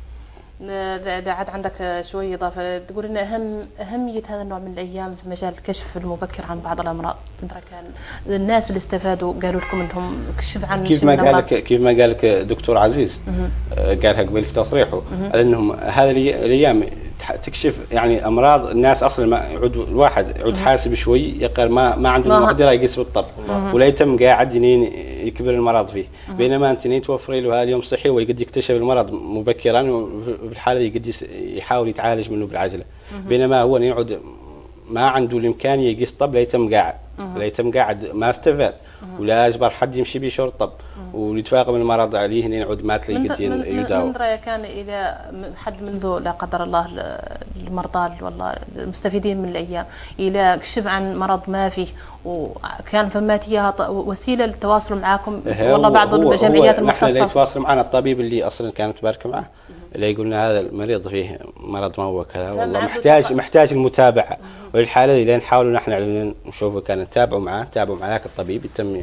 عاد عندك شوي اضافه تقول ان اهميه هذا النوع من الايام في مجال الكشف المبكر عن بعض الامراض. ترى كان الناس اللي استفادوا قالوا لكم انهم كشف عن كيف ما قال لك دكتور عزيز قالها قبل في تصريحه، قال انهم هذه الايام تكشف يعني امراض الناس اصلا ما يعود الواحد يعود حاسب شوي يقدر ما عنده المقدره يقيس بالطب ولا يتم قاعد يكبر المرض فيه. بينما انت توفري له هذا اليوم صحي ويقد يكتشف المرض مبكرا وفي الحاله يقد يحاول يتعالج منه بالعجله. بينما هو يقعد ما عنده الامكانيه يقيس طب لا يتم قاعد ما استفاد ولا اجبر حد يمشي به شور طب ويتفاقم المرض عليه هنا يعود مات لي قد يداوى. من رايك كان اذا حد منذ لا قدر الله المرضى والله المستفيدين من الايام الى كشف عن مرض ما فيه وكان فمات اياها وسيله للتواصل معاكم والله بعض الجمعيات المختصه نحن اللي يتواصل معنا الطبيب اللي اصلا كانت تبارك معه اللي يقولنا هذا المريض فيه مرض ما هو كذا والله محتاج المتابعه وللحاله اللي نحاول نحن نشوفه كان نتابعه معاه ذاك الطبيب يتم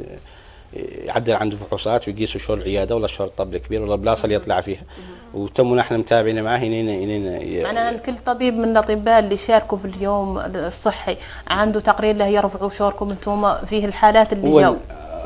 يعدل عنده فحوصات ويقيسوا شو العياده ولا شو الطب الكبير ولا البلاصه اللي يطلع فيها وتم نحن متابعين معاه هنا معناها كل طبيب من الاطباء اللي شاركوا في اليوم الصحي عنده تقرير له يرفعوا شوركم انتم فيه الحالات اللي جاوا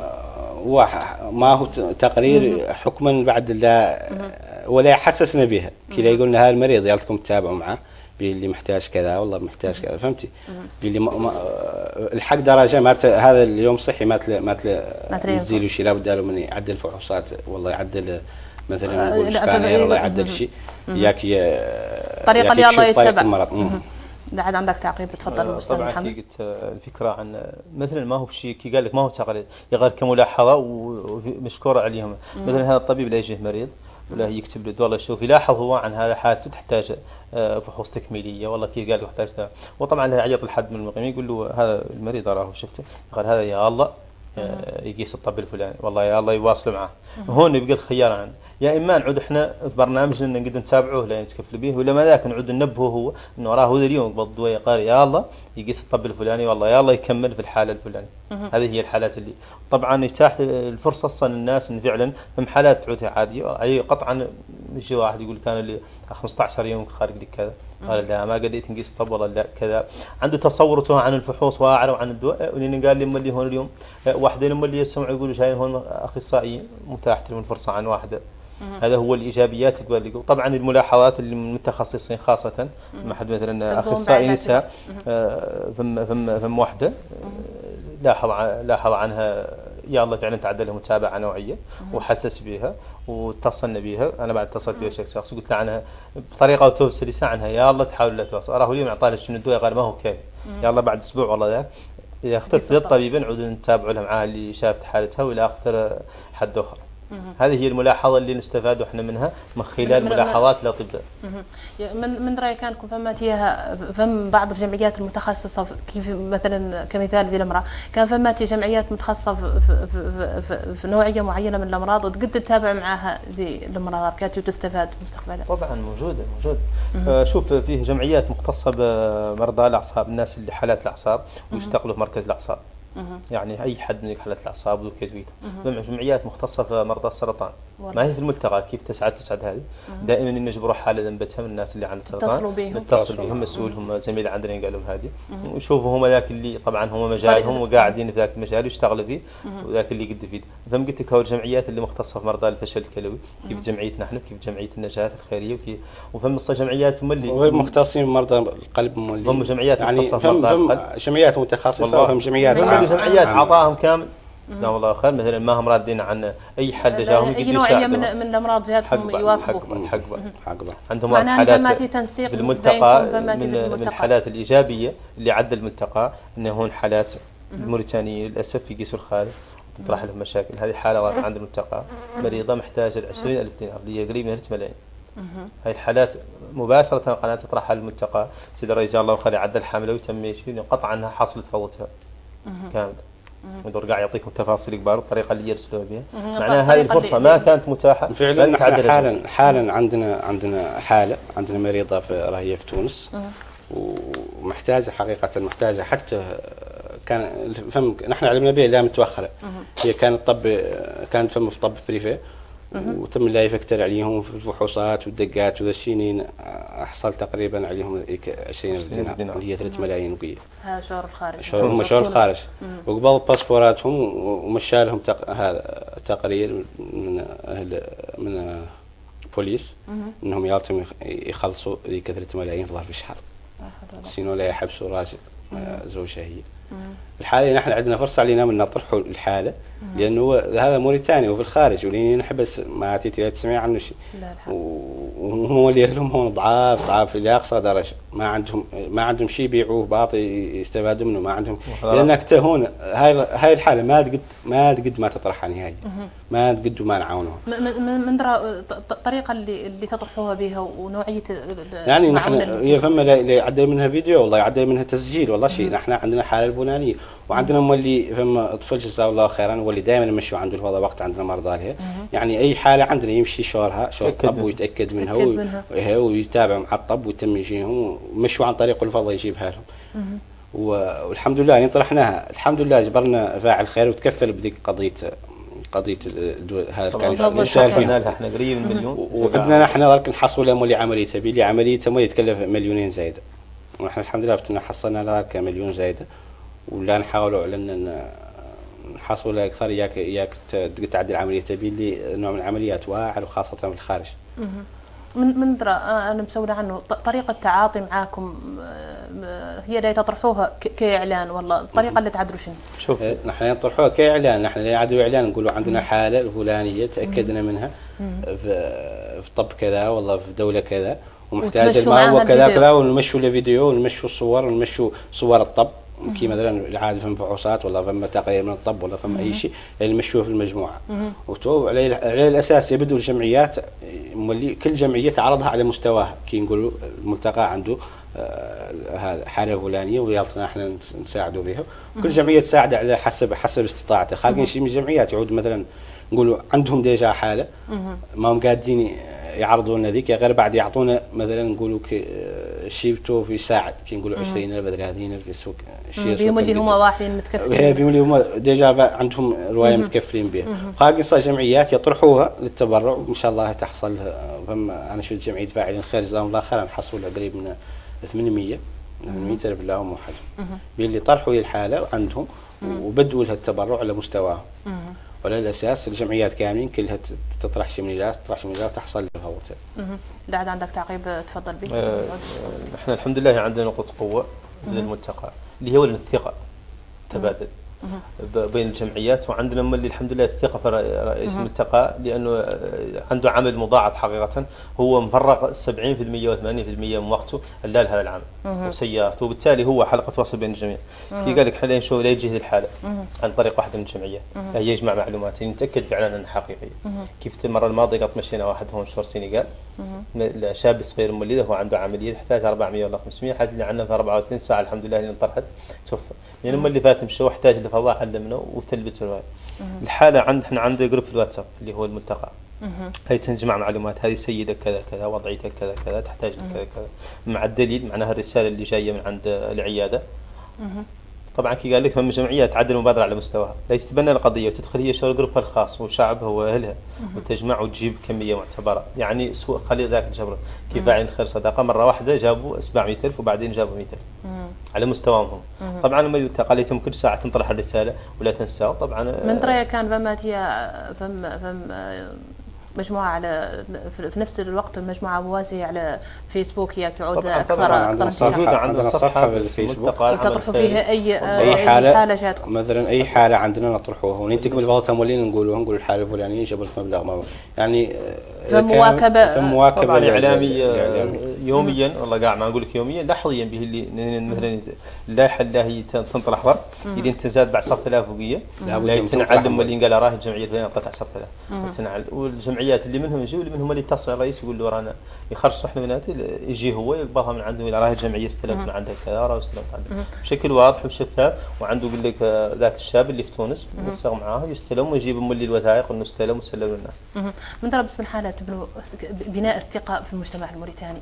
ما هو تقرير حكما بعد لا ولا حسسنا بها كذا يقولنا هذا المريض يالكم تتابعوا معه اللي محتاج كذا والله محتاج كذا فهمتي اللي الحق درجه ما هذا اليوم صحي ما يزيل شيء لابد له من يعدل فحوصات والله يعدل مثلا نقول سكانير والله يعدل شيء ياك الطريقه اللي الله يتبع. عاد عندك تعقيب تفضل استاذ محمد. طبعا قلت الفكره عن مثلا ما هو بشيء كي قال لك ما هو تقليد غير كملاحظه ومشكوره عليهم. مثلا هذا الطبيب لا يجيه مريض ولا يكتب له دواء الله يشوف يلاحظ هو عن هذا حالته تحتاج فحوص تكميليه والله كي قال له تحتاج وطبعا له يعيط لحد من المقيمين يقول له هذا المريض راه شفته قال هذا يا الله يقيس الطب الفلاني والله يا الله يواصل معه. هون يبقى الخيار عنه يا اما نعود احنا في برنامجنا نقدر نتابعوه لا نتكفل به ولا ما ذاك نعود ننبهه هو انه راه هو اليوم قبل الدواء قال يا الله يقيس الطب الفلاني والله يا الله يكمل في الحاله الفلانيه. هذه هي الحالات اللي طبعا يتاح الفرصه اصلا للناس ان فعلا هم حالات تعود عاديه قطعا يجي واحد يقول كان اللي 15 يوم خارج لي كذا قال لا ما قديت نقيس طب والله لا كذا عنده تصورته عن الفحوص واعرف عن الدواء ولين قال لي ملي هون اليوم واحدين ملي يسمعوا يقولوا شايف هون اخصائي متاح لهم فرصه عن واحده. هذا هو الايجابيات اللي طبعا الملاحظات اللي من المتخصصين خاصه ما حد مثلا اخصائي نساء ثم واحده لاحظ عنها يا الله فعلا تعدل لها متابعه نوعيه وحسس بها واتصلنا بها. انا بعد اتصلت بها شخص قلت له عنها بطريقه وتوسل عنها يا الله تحاول لا توصل راه اليوم اعطاه شنو الدواء قال ما هو كافي يا الله بعد اسبوع والله ذاك اذا اخترت الطبيب نعود نتابع لها معها اللي شافت حالتها والى اخر حد اخر. هذه هي الملاحظه اللي نستفاد احنا منها من خلال ملاحظات الاطباء. من رايك كانكم فم بعض الجمعيات المتخصصه كيف مثلا كمثال ذي المراه كان فمات جمعيات متخصصه في نوعيه معينه من الامراض وتقدر تتابع معها ذي الامراض كانت تستفاد مستقبلا. طبعا موجوده شوف فيه جمعيات مختصه بمرضى الاعصاب الناس اللي حالات الاعصاب ويشتغلوا في مركز الاعصاب. يعني اي حد من حالات الاعصاب وكذا جمعيات مختصه في مرضى السرطان ما هي في الملتقى كيف تسعد هذه دائما نجبروا حاله ذنبتها من الناس اللي عندهم السرطان نتصل بهم مسؤولهم زميل عندنا قال لهم هذه وشوفوا هم ذاك اللي طبعا هم مجالهم وقاعدين في ذاك المجال يشتغلوا فيه وذاك اللي يقد يفيد. فهم قلت لك هو الجمعيات اللي مختصه في مرضى الفشل الكلوي كيف جمعيتنا احنا كيف جمعيه النجاه الخيريه وكيف وفهم جمعيات هم اللي مختصين بمرضى القلب هم جمعيات مختصه في مرضى القلب جمعيات متخصصه وهم جمعيات عطاهم كامل جزاهم الله خير. مثلا ما هم رادين عن اي حل جاهم اي يقدروا نوعيه يساعدوا من الامراض جاتهم يواكبوا. حقبه عندهم معناها حالات فماتي تنسيق بالملتقى فماتي من الحالات الايجابيه اللي عدى الملتقى انه هون حالات الموريتانيين للاسف يقيسوا الخارج تطرح لهم مشاكل. هذه حاله عند الملتقى مريضه محتاجه 20,000 دينار اللي هي قريب من 3 ملايين. هاي الحالات مباشره قناه تطرحها للملتقى. سيدي الرئيس جزاه الله خير عدى الحامله وتم يشيل قطع عنها حصل تفوتها كامل. ودور قاعد يعطيكم تفاصيل كبار الطريقه اللي يرسلوها بها. معناها هذه الفرصه ما كانت متاحه فعلا. حالا عندنا حاله عندنا مريضه راهي في تونس ومحتاجه حقيقه محتاجه حتى كان نحن علمنا بها لا متوخره. هي كانت فم في طب بريفي وتم لا يفكتر عليهم في الفحوصات والدقات وذا الشيء حصل تقريبا عليهم 20,000 دينار اللي هي 3 ملايين وقيه. هذا شهر الخارج. هم شهر الخارج وقبل باسبوراتهم ومشى لهم هذا تقرير من بوليس انهم يلزم يخلصوا ذيك 3 ملايين في ظرف الشهر. سينو لا يحبسوا راجل زوجها هي. الحالة نحن عندنا فرصة علينا من نطرحوا الحالة لأنه هذا موريتاني وفي الخارج ولين نحبس ما تيجي تسمع عنه شيء. وهم اللي لهم هون ضعاف إلى أقصى درجة ما عندهم شيء يبيعوه باطل يستفادوا منه ما عندهم. لأنك هون هاي الحالة ما قد ما تطرحها نهائيا ما قد ما نعاونها. من الطريقة اللي تطرحوها بها ونوعية يعني نحن هي فما يعدل منها فيديو والله يعدل منها تسجيل والله شيء. نحن عندنا حالة الفلانية وعندنا اللي فما طفل جزاه الله خيرا واللي دائما نمشوا عنده الفضاء وقت عندنا مرضى لها. يعني اي حاله عندنا يمشي شور طب ويتاكد منها ويتابع مع الطب ويتم يجيهم ومشوا عن طريق الفضاء يجيبها لهم. والحمد لله يعني طرحناها الحمد لله جبرنا فاعل خير وتكفل بذيك قضيه هذا كان نشارفنا لها احنا قريب من مليون. وعندنا نحن ذاك نحصل لهم اللي عمليته اللي عمليته ما يتكلف 2,000,000 زايده. ونحن الحمد لله فتنا حصلنا ذاك 1,000,000 زايده ولا نحاولوا على نحصل اكثر ياك تعدل عمليه تبي اللي نوع من العمليات واعر وخاصه في الخارج. من درا انا مسؤوله عنه طريقه التعاطي معاكم هي اللي تطرحوها كاعلان والله الطريقه اللي تعدلوا شنو؟ شوف نحن نطرحوها كاعلان. نحن لا يعدلوا اعلان نقولوا عندنا حاله الفلانيه تاكدنا منها في طب كذا والله في دوله كذا ومحتاجه الماء وكذا كذا ونمشوا له فيديو ونمشوا الصور ونمشوا صور الطب كي مثلا العاده فما فحوصات ولا فما تقرير من الطب ولا فما اي شيء اللي نمشوه في المجموعه. على الاساس يبدوا الجمعيات كل جمعيه تعرضها على مستواها كي نقولوا الملتقى عنده هذا حاله فلانيه ويلا احنا نساعدوا بها وكل جمعيه تساعد على حسب استطاعتها. خالقين شيء من الجمعيات يعود مثلا نقولوا عندهم ديجا حاله ما هم قادرين يعرضوا لنا ذيك غير بعد يعطونا مثلا نقولوا شيبتو في يساعد كي نقولوا 20,000 30,000 في السوق شيء بهم اللي هم واحدين متكفلين. هي بهم اللي هم ديجا عندهم روايه متكفلين بها. خالقين صار جمعيات يطرحوها للتبرع وان شاء الله تحصل. انا شفت جمعيه فاعلين خير جزاهم الله خيرا حصلوا قريب من 800,000 بالله وحدهم باللي طرحوا الحاله عندهم وبدوا لها التبرع على مستواهم. وعلى الاساس الجمعيات كاملين كلها تطرح شمليات تحصل لها وقتها. لا عاد عندك تعقيب تفضل به. احنا الحمد لله عندنا نقطه قوه في الملتقى اللي هو الثقه تبادل بين الجمعيات. وعندنا اللي الحمد لله الثقه في رئيس الملتقى لانه عنده عمل مضاعف حقيقه. هو مفرغ 70% و 80% من وقته لهذا العمل وسيارته وبالتالي هو حلقه وصل بين الجميع. كي قال لك حاليا شو لا يجهد الحاله عن طريق واحده من الجمعيات هي يجمع معلومات نتاكد فعلا انها حقيقيه. كيف المره الماضيه قد مشينا واحد هون شهر سنغال شاب صغير مولده هو عنده عمليه يحتاج 400 ولا 500 حد اللي عندنا في 24 ساعه الحمد لله اللي انطرحت توفى. يعني اللي فات مشى واحتاج لفضاء علمنا وثلبته الروايه. الحاله احنا عندنا جروب في الواتساب اللي هو الملتقى. هي تنجمع معلومات هذه سيده كذا كذا وضعيتها كذا كذا تحتاج كذا كذا مع الدليل معناها الرساله اللي جايه من عند العياده. طبعا كي قال لك فما جمعيه تعدل المبادره على مستواها لا تتبنى القضيه وتدخل هي شغل جروبها الخاص وشعبها واهلها وتجمع وتجيب كميه معتبره. يعني سوء خلي ذاك الجبر كيف فاعل الخير صدقه مره واحده جابوا 700,000 وبعدين جابوا 100,000 على مستواهم هم. طبعا لما التقاليدهم كل ساعه تنطرح الرساله ولا تنساه. طبعا من ترى كان فما مجموعه على في نفس الوقت مجموعه موازيه على فيسبوك هي تعود طبعاً اكثر عندنا انتشار. عندنا صفحه في الفيسبوك وتطرحوا فيها اي حاله جاتكم. مثلا اي حاله عندنا نطرحوها وننتقل بالبعض مولين نقول الحاله الفلانيه جابت مبلغ يعني ثم مواكبه اعلاميه يوميا، والله قاعد ما نقول لك يوميا، لحظيا به اللي مثلا اللائحه اللي هي تنطرح ضرب اللي تزاد ب 10,000 وقيه لا تنعلم اللي قال راهي الجمعيه الفلانيه اعطت 10,000 والجمعيات اللي منهم يجوا، اللي منهم اللي يتصل الرئيس يقول له رانا يخرجوا احنا بناتي، يجي هو يقبضها من عنده الى راهي الجمعيه استلمت من عندك كذا واستلمت عندك بشكل واضح وشفاف، وعنده يقول لك ذاك الشاب اللي في تونس يتصل معاه يستلم ويجيب مولي الوثائق انه استلم وسلم للناس. من ضرب اسم الحالة تبنوا بناء الثقة في المجتمع الموريتاني.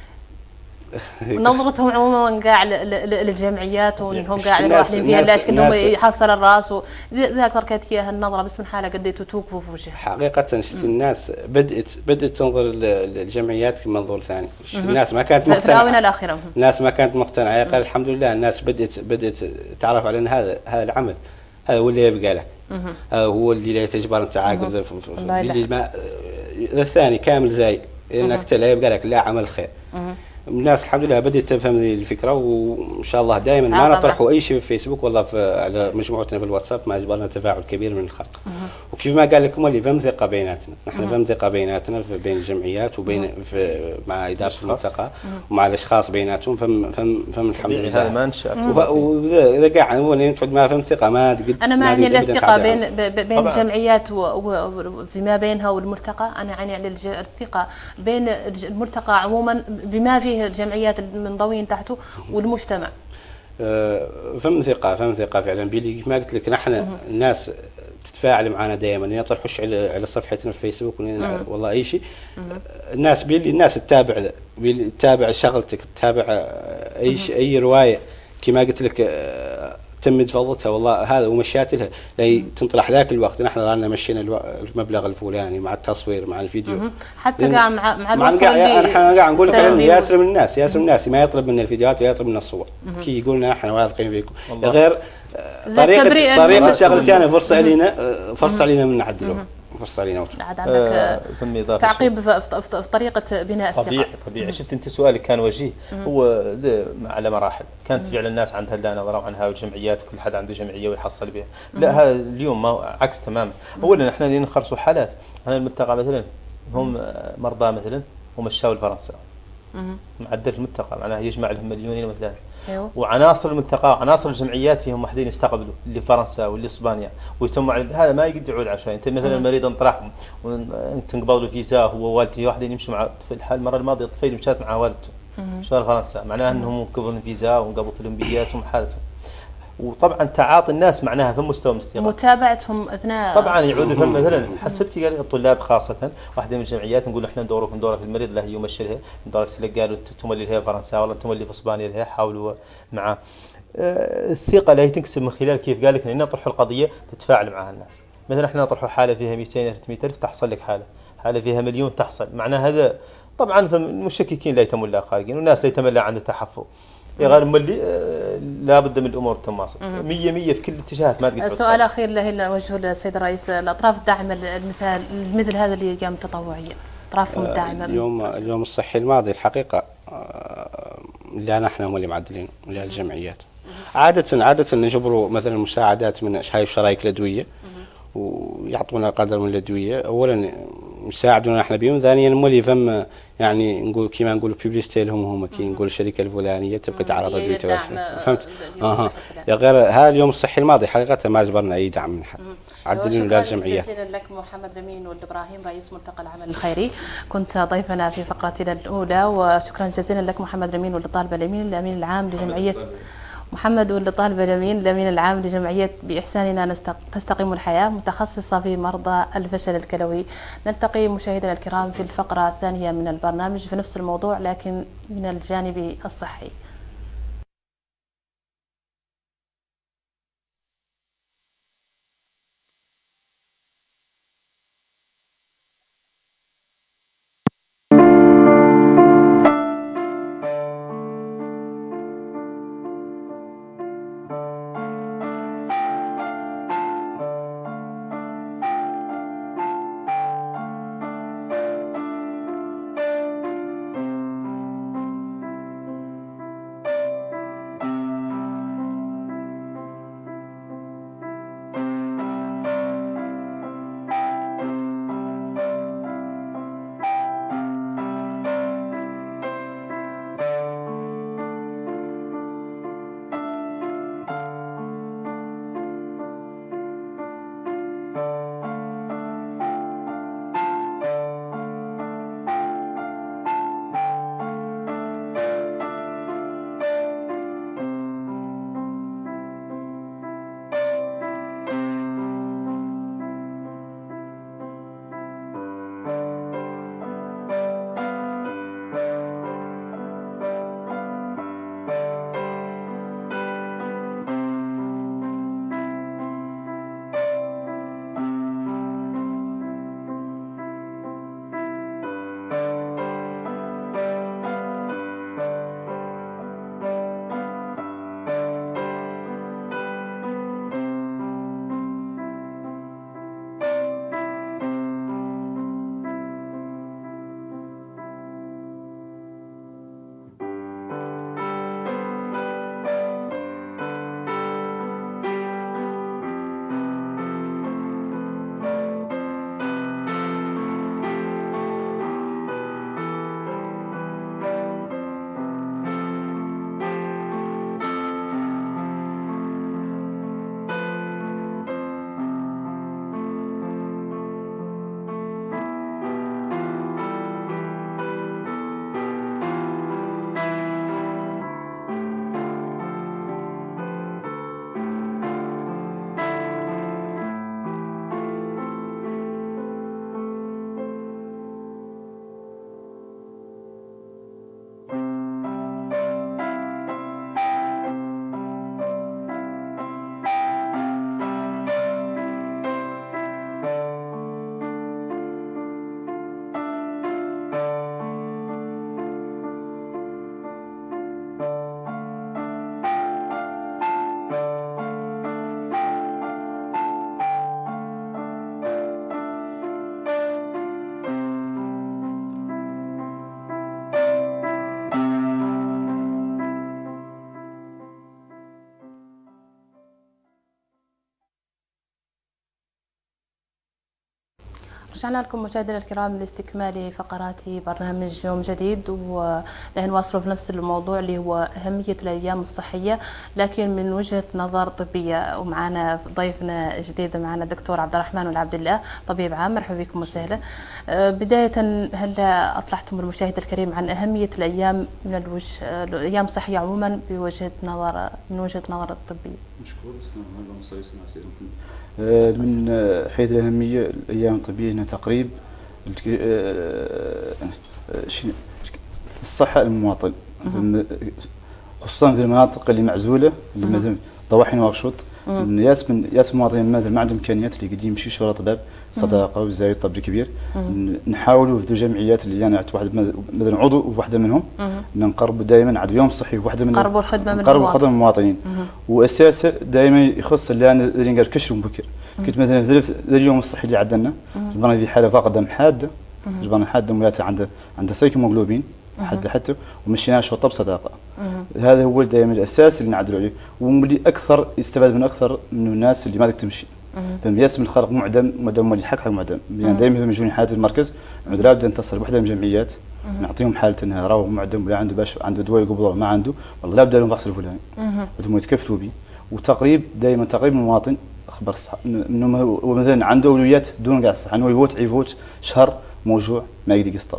نظرتهم عموما قاع للجمعيات وانهم قاع واحدين فيها لاش كلهم يحصل الراس وذاك تركت فيها النظره بسم الحاله قديتوا توقفوا في وجهها. حقيقه شفت الناس بدات تنظر للجمعيات في منظور ثاني، شفت الناس ما كانت مقتنعه في الاونه الاخيره، الناس ما كانت مقتنعه، قال الحمد لله الناس بدات تعرف على ان هذا العمل هذا هو اللي يبقى لك، هذا هو اللي لا تجبر انت عاقل اللي ما الثاني كامل زي انك لا يبقى لك لا عمل خير. الناس الحمد لله بدأت تفهم هذه الفكرة، وإن شاء الله دائما ما نطرحوا أي شيء في فيسبوك والله على مجموعتنا في الواتساب ما أجبرنا تفاعل كبير من الخلق. وكيف ما قال لكم اللي فهم ثقة بيناتنا، نحن فهم ثقة بيناتنا بين الجمعيات وبين مع إدارة المنطقة ومع الأشخاص بيناتهم فهم الحمد لله. هذا ما نشأ. وإذا قاعد هو اللي تعود ما فهم ثقة ما تقد. أنا ما أعني الثقة بين الجمعيات وفيما بينها والملتقى، أنا أعني على الثقة بين الملتقى عموما بما فيه الجمعيات المنضوين تحته والمجتمع. فهم ثقة فعلا بيلي كيف ما قلت لك نحن الناس تتفاعل معنا دائما، يطرحوش على صفحتنا في فيسبوك والله اي شيء الناس الناس تتابع شغلتك، تتابع اي روايه كما قلت لك تم تفضلتها والله هذا ومشيات لها لا تنطرح ذاك الوقت نحن رانا مشينا المبلغ الفلاني مع التصوير مع الفيديو حتى قاعد مع الوصول اللي احنا قاعد نقول لك ياسر من الناس ما يطلب منا الفيديوهات ويطلب منا الصور كي يقول لنا احنا واثقين فيكم غير طريقه شغلتي انا فرصه علينا من نعدلوها فرصه علينا. عندك تعقيب في طريقه بناء الثقه؟ طبيعي شفت انت سؤالك كان وجيه، هو على مراحل كانت فعلا الناس عندها لا نظره عنها والجمعيات كل حد عنده جمعيه ويحصل بها، لا هذا اليوم ما عكس تماما. اولا احنا نخرصوا حالات، انا الملتقى مثلا هم مرضى مثلا ومشاوا لفرنسا معدل الملتقى معناها يجمع لهم مليونين وثلاثه، وعناصر الملتقى وعناصر الجمعيات فيهم واحدين يستقبلوا اللي فرنسا واللي اسبانيا ويتم هذا ما يقدر يعود عشان انت مثلا مريض انطرح وتنقبض له فيزا هو ووالدته واحدين يمشوا مع الطفل. المره الماضيه الطفل مشات مع والدته شغال فرنسا معناها انهم قبضوا فيزا وانقبضت لهم بياتهم حالتهم. وطبعا تعاطي الناس معناها في مستوى متابعتهم اثناء طبعا يعودوا فهم مثلا حسبتي قال الطلاب خاصه واحده من الجمعيات نقول احنا ندورك في المريض له يمشي ندورك قالوا تملي لها فرنسا والله تملي في اسبانيا لها حاولوا معاه. الثقه اللي هي تنكسب من خلال كيف قال لك ان نطرح القضيه تتفاعل معها الناس. مثلا احنا نطرح حاله فيها 200 300 الف تحصل لك حاله فيها مليون تحصل، معناه هذا طبعا فالمشككين لا يتم الا خارجين والناس لا يتم الا عند التحفظ غير ملي لابد من الامور التماصل 100% في كل الاتجاهات. ما تقدر السؤال الاخير اللي وجهه للسيد الرئيس، الاطراف الداعمه مثل هذا الايام التطوعيه اطرافهم الداعمه اليوم الصحي الماضي الحقيقه لا نحن هم اللي معدلين ولا الجمعيات عاده نجبروا مثلا مساعدات من هاي الشرايك الادويه ويعطونا قدر من الادويه، اولا يساعدونا احنا بهم، ثانيا مولي فم يعني نقول كيما نقولوا بيبليستي لهم هم كي نقول الشركه الفلانيه تبقى تعرض الفيديو فهمت يا غير هذا اليوم الصحي الماضي حقيقه ما جبرنا اي دعم من حد عدلوا لنا الجمعيات. شكرا جزيلا لك محمد لمين ولد ابراهيم رئيس ملتقى العمل الخيري، كنت ضيفنا في فقرتنا الاولى، وشكرا جزيلا لك محمد لمين ولد طالب الامين الامين العام لجمعيه محمد ولد طالب الامين الامين العام لجمعيه باحساننا تستقيم الحياه متخصصه في مرضى الفشل الكلوي. نلتقي مشاهدينا الكرام في الفقره الثانيه من البرنامج في نفس الموضوع لكن من الجانب الصحي. رجعنا لكم مشاهدينا الكرام لاستكمال فقرات برنامج يوم جديد، ونواصل في نفس الموضوع اللي هو أهمية الأيام الصحية لكن من وجهة نظر طبية. ومعنا ضيفنا جديد، معنا الدكتور عبد الرحمن والعبد الله، طبيب عام. مرحبا بكم وسهلا. بداية، هل أطلعتم المشاهد الكريم عن أهمية الأيام من الأيام الصحية عموما من وجهة نظر الطبية؟ مشكور. من حيث الأهمية الأيام الطبية هنا تقريب الصحة للمواطن، خصوصا في المناطق اللي معزولة، اللي مثلا ضواحي نواكشوط. ياس مواطنين مثلا ما عندهم إمكانيات اللي قد يمشي شورى طباب صداقة وزايد طب كبير. نحاولوا في جمعيات اللي أنا واحد مثلا عضو في واحدة منهم، نقربوا دائما على يوم صحي في واحده من نقربوا الخدمة من المواطنين. وأساسا دائما يخص اللي أنا اللي نقدر كشف مبكر. كنت مثلا في اليوم الصحي اللي عندنا جبرنا في حالة فاقدة دم حادة، جبرنا حادة مولاتها عنده سايكوموغلوبين حتى ومشيناها شرطة بصداقة. هذا هو دائما الأساس اللي نعدلوا عليه، واللي أكثر يستفاد من أكثر من الناس اللي ما تقدر تمشي. فياسم الخلق معدم اللي حق معدم. يعني دائما يجوني حالات المركز لابد نتصل بوحده من الجمعيات، نعطيهم حاله انها راهو معدم ولا عنده دواء يقبضوه ما عنده، والله لابد لهم الفحص الفلاني بدهم يتكفلوا به. وتقريب دائما المواطن اخبار الصحه انه مثلا عنده اولويات دون كاع الصحه، انه يفوت شهر موجوع ما يقدر يسطب،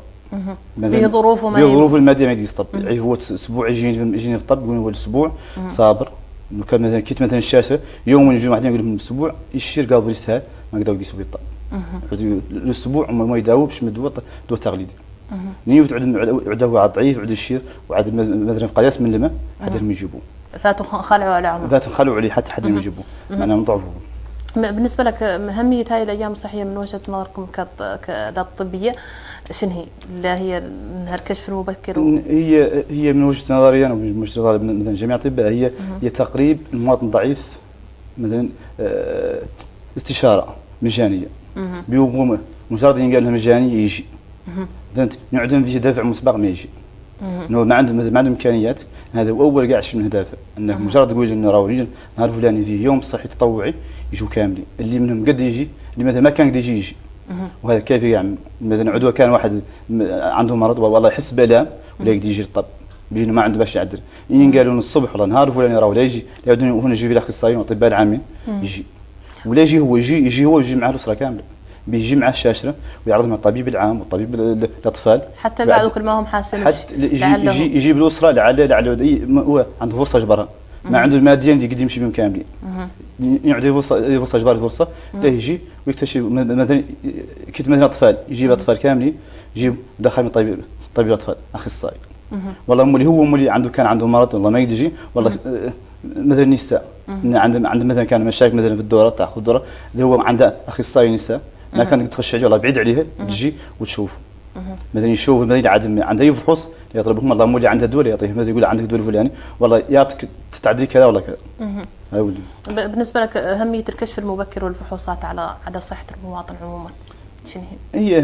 بظروفه الماديه ما يقدر يسطب، يفوت اسبوع يجيني في الطب يقول هو الاسبوع صابر. انه كان مثلا كيت مثلا الشاشه يوم يجي واحد يقول لهم الاسبوع يشير قابل يسهل ما يقدروا يقيسوا بالطب. الاسبوع ما يداوبش من دواء تقليدي. نيوت عدوا ضعيف عد الشير وعد مثلا في قياس من الماء حتى هم يجيبوه. فاتوا خلعوا على عمره. فاتوا خلعوا عليه حتى هم يجيبوه. معناها نضعفوه. بالنسبه لك أهمية هاي الايام الصحيه من وجهه نظركم كذات طبيه شنو هي؟ لا هي الكشف المبكر هي من وجهه نظري انا ومن وجهه نظر مثلا جميع الاطباء هي تقريب المواطن الضعيف مثلا استشاره مجانيه بيقوم مجرد قال لها مجانيه يجي. فهمت؟ نعدم فيه دافع مسبق ما يجي. انه ما عنده امكانيات. هذا هو اول كاع شيء من هدافه، انه مجرد يقول انه راهو يجي نهار فلاني فيه يوم صحي تطوعي يجوا كاملين، اللي منهم قد يجي اللي مثلا ما كان قد يجي. وهذا كيف يعني مثلا عدوى كان واحد عنده مرض والله يحس بالام ولا يقدر يجي الطب بينه ما عنده باش يعدل. قالوا الصبح والله نهار فلاني راهو لا يجي لا هنا يجي في الاخصائيين والاطباء العامين يجي، ولا يجي هو يجي مع الاسره كامله، بيجي مع الشاشره ويعرض مع الطبيب العام والطبيب الاطفال حتى بعد كل ما هم حاسين يجيب الاسره لعل هو عنده فرصه جبرها ما عنده الماديا اللي يقدر يمشي بهم كاملين. يعطي فرصه جبار فرصه لا يجي ويكتشف مثلا كنت مثلا اطفال يجيب اطفال كاملين يجيب دخل من طبيب الاطفال اخصائي. والله مولي عنده كان عنده مرض والله ما يقدر يجي والله مثلا نساء عنده مثلا كان مشاكل مثلا في الدوره تاخذ الدوره اللي هو عنده اخصائي نساء ما كانت تخش عليه والله بعيد عليها تجي وتشوف مثلا يشوف مثلا عنده اي فحوص يطلبهم والله مولي عنده دول يعطيه مثلا يقول عندك دول فلاني والله يعطيك تتعدي كذا ولا كذا. بالنسبه لك اهميه الكشف المبكر والفحوصات على صحه المواطن عموما شنو هي؟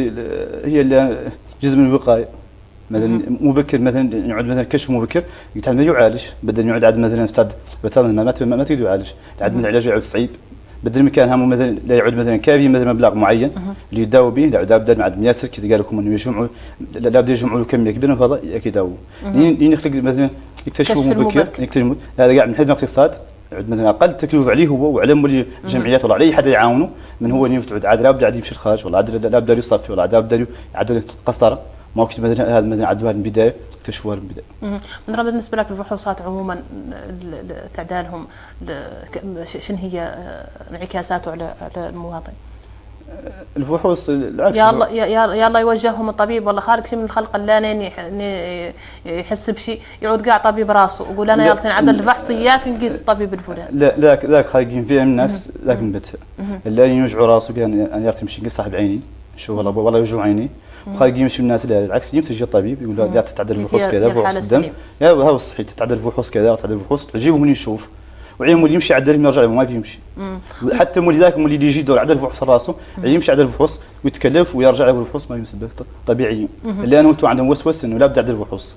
هي جزء من الوقايه. مثلا مبكر مثلا يعود مثلا كشف مبكر يتعلم يعالج بدل يعود عاد مثلا ما تقدر يعالج عاد من العلاج يعود صعيب بدل ما كان همه مثلا لا يعود مثلا كافي مثلا مبلغ معين اللي يداوي به لا يعود مع ياسر كي قال لكم انه يجمعوا لا بده يجمعوا له كميه كبيره من الفضاء يداووا يخلق مثلا يكتشفوا مبكر هذا قاعد من حيث الاقتصاد يعود مثلا اقل تكلفه عليه هو وعلى مولي الجمعيات ولا على اي حد يعاونه من هو اللي يفتعد عاد لا بده يمشي الخارج ولا عاد لا بده يصفي ولا عاد بده يعدل قسطره ما كنت مثلا هذا مثلا عدوها من البدايه اكتشفوها من البدايه. بالنسبه لك الفحوصات عموما تعدالهم شنو هي انعكاساته على المواطن؟ الفحوص العكس يا الله يوجههم الطبيب والله خارج شيء من الخلق اللانين يحس بشيء يعود قاع طبيب راسه ويقول انا يلا نعدل الفحص اياك نقيس الطبيب الفلاني. لا ذاك خارجين فيها من الناس ذاك من بتها اللي يوجعوا راسه قال انا يا تمشي نقيس صاحب عيني شو والله يوجعوا عيني وخارج يمشي الناس بالعكس يمشي الطبيب يقول له تتعدل الفحوص كذا فحوص الدم يا هذا الصحي تتعدل الفحوص كذا وتعدل الفحوص تعجبه من يشوف وعين مولي يمشي عدل يرجع ما في يمشي حتى مولي ذاك مولي يجي يدور عدل الفحوص راسه يمشي عدل الفحوص ويتكلف ويرجع يقول الفحوص ما يمسبه طبيعي لانه انتم عندهم وسوس انه لا بد عدل الفحوص.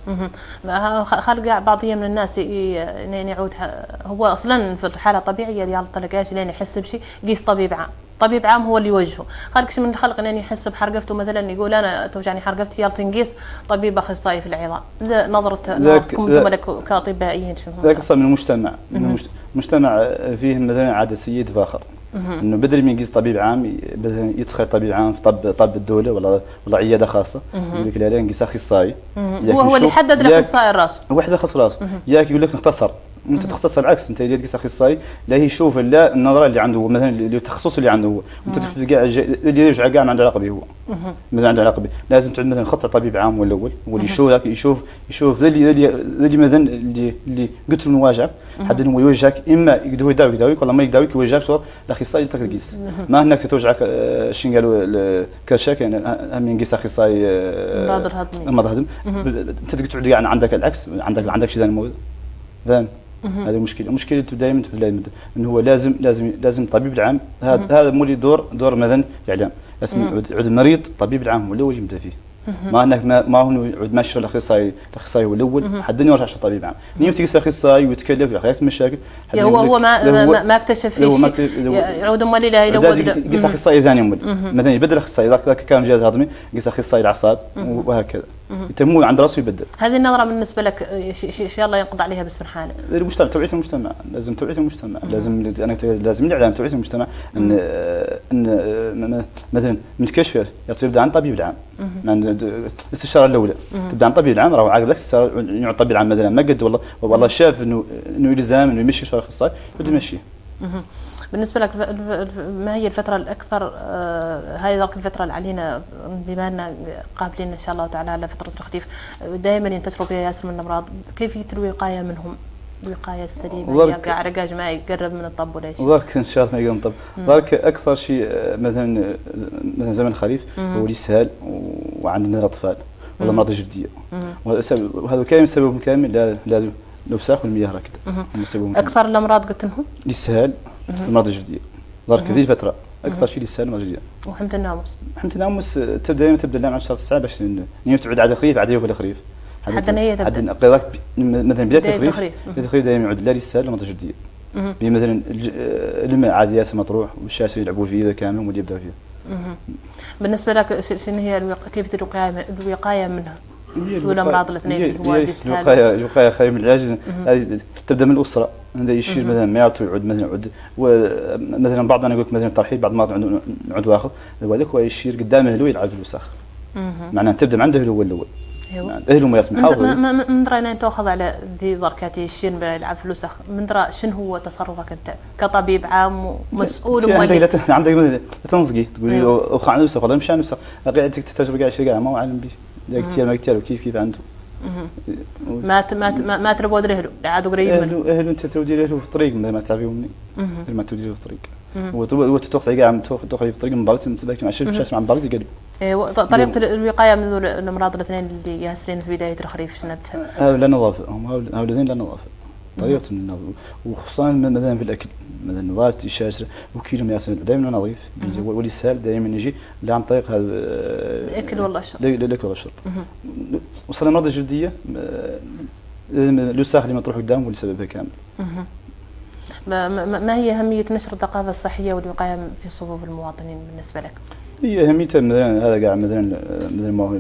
خلق بعضيه من الناس يعود هو اصلا في الحاله الطبيعيه اللي ما تلقاش لين يحس بشيء يقيس طبيب عام طبيب عام هو اللي يوجهه. خالك من خلق انني يحس بحرقفته مثلا يقول انا توجعني حرقفتي يلا تنقيس طبيب اخصائي في العظام. نظرتكم انتم كاطبائيين شنو؟ ذاك صار من المجتمع. المجتمع فيه مثلا عاده سيئه فاخر. انه بدل ما يقيس طبيب عام مثلا يدخل طبيب عام في طب الدوله ولا عياده خاصه يقول لك لا نقيس اخصائي. هو اللي يحدد الاخصائي الراس. هو واحد خاص راسه ياك يقول لك نختصر. انت تختصر العكس، انت اللي تقيس اخصائي لا يشوف لا النظره اللي عنده هو مثلا التخصص اللي عنده هو، انت تشوف كاع اللي يرجع كاع ما عنده علاقه به هو. ما عنده علاقه به، لازم تعود مثلا خط طبيب عام هو الاول، هو اللي يشوف اللي مثلا اللي قلت له نواجهك حد هو يوجهك، اما يقدر يداويك ولا ما يداويك يوجهك شو الاخصائي اللي تقدر تقيس. ما هناك توجعك شنو قالوا كرشاك يعني هم ينقيس اخصائي المرض الهضمي. انت تقدر تعود كاع عندك العكس، عندك شيء ثاني موجود. فاهم؟ هذه مشكلة دائما انه هو لازم الطبيب العام هذا مولي دور مثلا اعلام، لازم يعود المريض الطبيب العام هو الاول يبدا فيه. ما انك ما هو يعود ماشي الاخصائي هو الاول حد ما يرجعش الطبيب العام. نيجي تجلس اخصائي ويتكلم في حياة المشاكل هو ما اكتشف فيه شيء يعود مولي لا يقيس اخصائي ثاني مثلا يبدل اخصائي اذا كان جهاز هضمي يقيس اخصائي الاعصاب وهكذا. انت مو عند راسه يبدل. هذه النظره بالنسبه لك شاء الله ينقض عليها باسم حاله. المجتمع توعيه المجتمع، لازم توعيه المجتمع، لازم الاعلام توعيه المجتمع ان مثلا متكشف يبدا عن الطبيب العام الاستشاره الاولى تبدا عن الطبيب العام راه عاقب ذاك يقعد الطبيب العام مثلا ما قد والله شاف انه يلزم انه يمشي شهر اخصائي يبدا يمشيه. بالنسبه لك ما هي الفتره الاكثر هاي ذاك الفتره اللي علينا بما ان قابلين ان شاء الله تعالى على فتره الخريف دائما ينتشروا فيها ياسر من الامراض، كيفيه الوقايه منهم؟ الوقايه السليمه كاع رجاج ما يقرب من الطب ولا شيء. ذاك ان شاء الله ما يقرب من الطب، ذاك اكثر شيء مثلا زمن الخريف هو الاسهال وعندنا الاطفال والامراض الجلديه، وهذا كامل سببهم كامل لا الوساخ والمياه راكده. اكثر الامراض قلت لهم الاسهال الامراض الجلديه ذاك ذي الفتره اكثر شيء الاسهال الامراض الجلديه. وحمة الناموس تبدا لها مع شهر 9 باش تعود عاد الخريف عاد يوفى الخريف حتى هي تبدا مثلا بدايه الخريف دائما يعود لا الاسهال الامراض الجلديه. مثلا الماء عاد ياسر مطروح والشاشه يلعبوا فيه كامل واللي يبداو فيه. بالنسبه لك شنو هي كيفيه الوقايه منها؟ والامراض الاثنين اللي هو الاسهال. الوقايه خير من العلاج. هذه تبدا من الاسره، هذا يشير مثلا ما يعود مثلا مثلا بعض انا اقول لك مثلا ترحيب بعض ما نعود واخر وهذاك هو يشير قدام اهله يلعب في الوسخ. معناه تبدا من عنده هو الاول. اهله ما يسمحوا. من درى ان تاخذ على ذي ضركاتي يشير يلعب في الوسخ، من درى شنو هو تصرفك انت كطبيب عام ومسؤول عندك مثلا تنصقي تقولي له اخ عن الوسخ ولا مش عن الوسخ، قاعد تجرب قاعد شيء ما هو عالم به. ما قتال كيف عنده ما تربوا له عاد قريب منه اهله انت تودي له في الطريق ما تعرفيه مني ما تودي له في الطريق وتتوقع كاع تاخذ في الطريق من برات تبارك مع الشاشه مع برات يقلب. طريقه الوقايه من الامراض الاثنين اللي ياسرين في بدايه الخريف شنو بتها؟ لا نظافه، هؤلاء لا نظافه طريقه من النظافه، وخصوصا مثلا في الاكل مثلا نظافه الشاشه وكيلهم ياسر دائما نظيف والاسهال دائما يجي لا عن طريق هذا الاكل ولا الشرب. الاكل ولا الشرب. وصلنا الامراض الجلديه الوساخ اللي ما تروح قدام هو اللي سببها كامل. ما هي اهميه نشر الثقافه الصحيه والوقايه في صفوف المواطنين بالنسبه لك؟ هي اهميتها مثلا هذا قاعد مثلا ما هو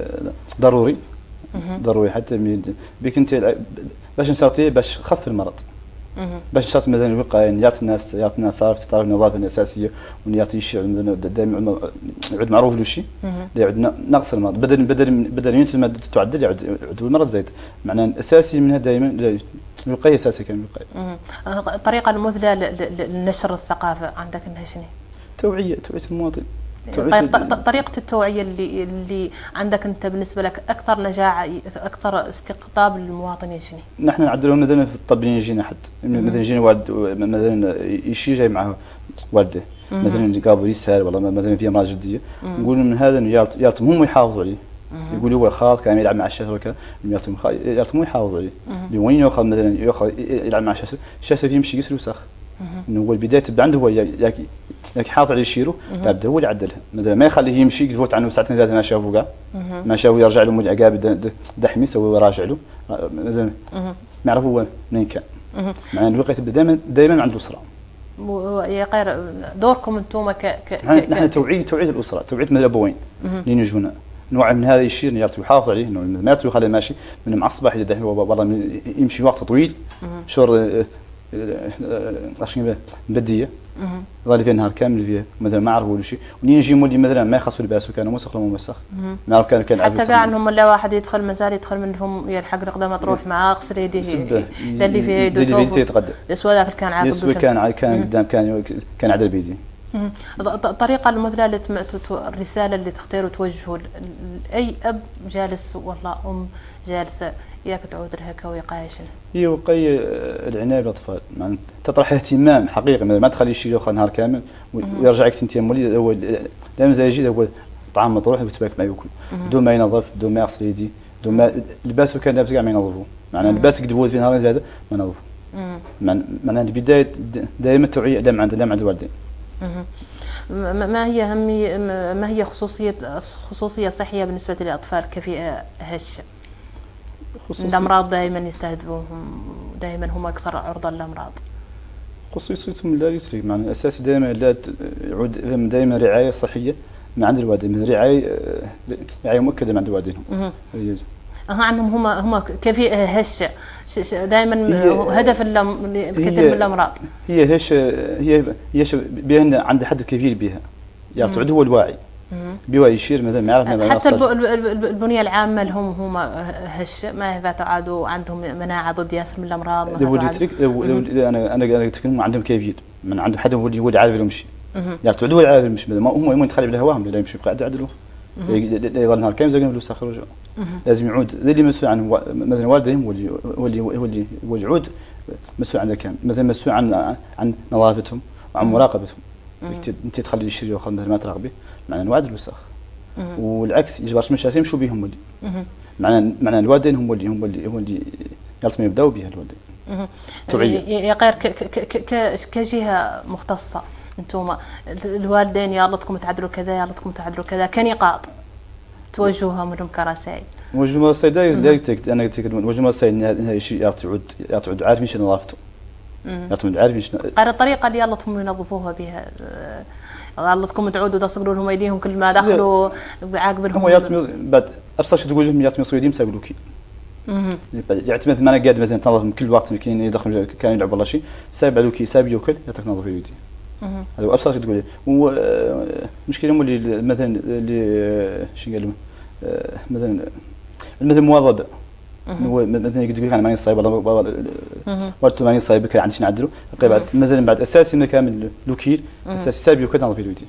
ضروري حتى بك انت باش نشرطيه باش خف المرض. باش نشرط مثلا الوقايه يعطي الناس تعرف النظافه الاساسيه ويعطي الشيء دائما يعود معروف له شيء يعود نقص المرض بدل انت ما تعدل يعود المرض زايد. معناه الاساسي منها دائما الوقايه اساسيه كان الوقايه. الطريقه المثلى لنشر الثقافه عندك انها شنو؟ توعيه المواطن. طريقة التوعية اللي عندك أنت بالنسبة لك أكثر نجاعة أكثر استقطاب للمواطنين شنو؟ نحن نعدلوا مثلا في الطب يجينا حد مثلا يجينا والد مثلا يشي جاي معه والده مثلا قابل يسهل والله مثلا في امراض جديه نقول من هذا يارتم هم يحافظوا عليه. يقولوا هو خاض كان يلعب مع الشاشه وكذا يارتم يحافظوا عليه. وين ياخذ مثلا يلعب مع الشاشه فيه يمشي يقيس الوسخ. انه هو البدايه تبدا عنده هو ياك يحافظ على يشيره يبدا هو اللي يعدلها مثلا ما يخليه يمشي يفوت عنه ساعتين ثلاثه ما شافه كاع ما شافه يرجع له مول عقاب دحمي يسوي راجع له مثلا ما يعرف هو منين كان. مع الوقت تبدا دائما عند الاسره يا غير دوركم انتم نحن توعيه الاسره، توعيه من الابوين اللي يجونا نوع من هذا الشيء يعطي يحافظ عليه، انه ما يخليه ماشي من مع الصباح الى والله يمشي وقت طويل شهر بديه ظل فيه نهار كامل فيه مثلا ما عرفوا ولا شيء، ونين يجي مولي مثلا ما يخصوا لباسه كانوا مسخ لهم مسخ ما عرف كان حتى كاع انهم لا واحد يدخل مازال يدخل منهم يلحق القدامى تروح معاه غسل يديه اللي فيه يدو الاسود ذاك كان عاقب الاسود كان قدام كان عدل بيدي. الطريقه المثلى الرساله اللي تختاروا توجهوا اي اب جالس والله ام جالسه ياك تعود لها كوقايه شنو؟ هي وقايه العنايه بالاطفال، يعني تطرح اهتمام حقيقي ما تخلي شيء ياخذ نهار كامل ويرجع لك انت مولي هو لا مزال يجي هو طعام مطروح وتباك ما ياكل بدون ما ينظف بدون ما يغسل يديه بدون ما لباسه كان لابس كاع ما ينظفوه، معناه لباس قدوه في نهار هذا ما نظفوه. معناه البدايه دائما التوعيه دائما عند الوالدين. ما هي خصوصيه صحيه بالنسبه للاطفال كفئه هشه؟ الامراض دائما يستهدفوهم، دائما هم اكثر عرضه للامراض. خصوصيتهم لا يترك، معنى الاساس دائما لا يعود دائما رعايه صحيه من عند الوالدين، من رعايه مؤكده من عند الوالدين. عندهم هم كفئه هشه دائما هدف الكثير من الامراض. هي هش بان عند حد كبير بها يعتقد هو الواعي بيوا يشير مثلا ما يعرف حتى البنيه العامه هم هش ما يفاتوا عادوا عندهم مناعه ضد ياسر من الامراض. انا اتكلم عندهم كبير من عند حد هو اللي عارف لهم شيء يعتقد هو عارف مش هم يتخلي بالهواهم لا يمشي قاعد يعدلوا يظل نهار كامل زي فلوس اخر رجع لازم يعود اللي مسؤول عن مثلا والديهم واللي يعود مسؤول عن كامل مثلا مسؤول عن نظافتهم وعن مراقبتهم. انت تخلي الشيء ياخذ مثلا ما تراقبه معناه الوالد الوسخ والعكس يجبرش مش يمشوا بهم ولي معناه الوالدين هم اللي يلتم يبداوا بها الوالدين. يا غير كجهه مختصه انتم الوالدين يالتكم تعدلوا كذا يالتكم تعدلوا كذا كنقاط توجهوها منهم كرسائل. وجه رسائل انا قلت لك وجه رسائل هذا الشيء يعتقد عارفين شنو نظافته يعتقد عارفين شنو غير الطريقه اللي يالتهم ينظفوها بها غلطكم تعودوا تصقلوا لهم ايديهم كل ما دخلوا عاقبلهم هم يعطوا بعد ابسط شيء تقول لهم يعطوا يديهم ساقلوا كي يعتمد ما انا قاعد مثلا تنظف كل وقت كاين يدخل كان يلعب ولا شيء سايب على كي سايب ياكل يعطيك نظف يدي هذا ابسط شيء تقول له المشكله هم اللي مثلا اللي شنو قال لهم مثلا المواظبه هو مثلا يقول لك انا ماني صايب ولا ماني صايب كان عندي نعدلوا مثلا بعد اساسي من كامل لوكيل اساسي سايب ياكل نظف يدي.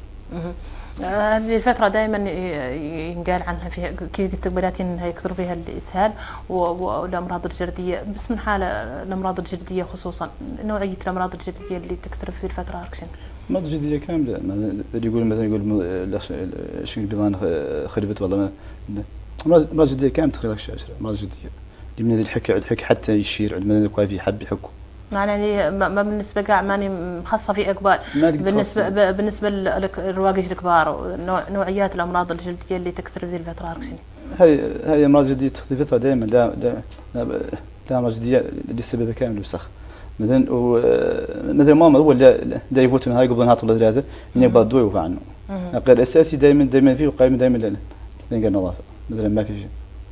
هذه الفترة دائما ينقال عنها فيها كي قلت بلاتي انها يكثر فيها الاسهال والامراض الجلدية، بس من حالة الامراض الجلدية خصوصا نوعية الامراض الجلدية اللي تكثر في الفترة هاكشن. الامراض الجلدية كاملة اللي يقول مثلا يقول شنو البيضان خربت والله الامراض الجلدية كاملة تخرب الشاشة الامراض الجلدية اللي من الحكي حتى يشير من في حد يحكوا. يعني ما بالنسبه كاع ماني مخصصه في اقبال بالنسبه للرواقج الكبار نوعيات الامراض الجلديه اللي تكثر في الفتره هاكشني. هاي امراض جلديه تختفي فتره دائما لا امراض جلديه اللي سببها كامل وسخ مثلا ماما هو لا يفوت من هاي قبل نهار ولا ثلاثه من يقبل الضوء يوفى عنه. غير اساسي دائما فيه وقايم دائما تلقى النظافه مثلا ما في شيء.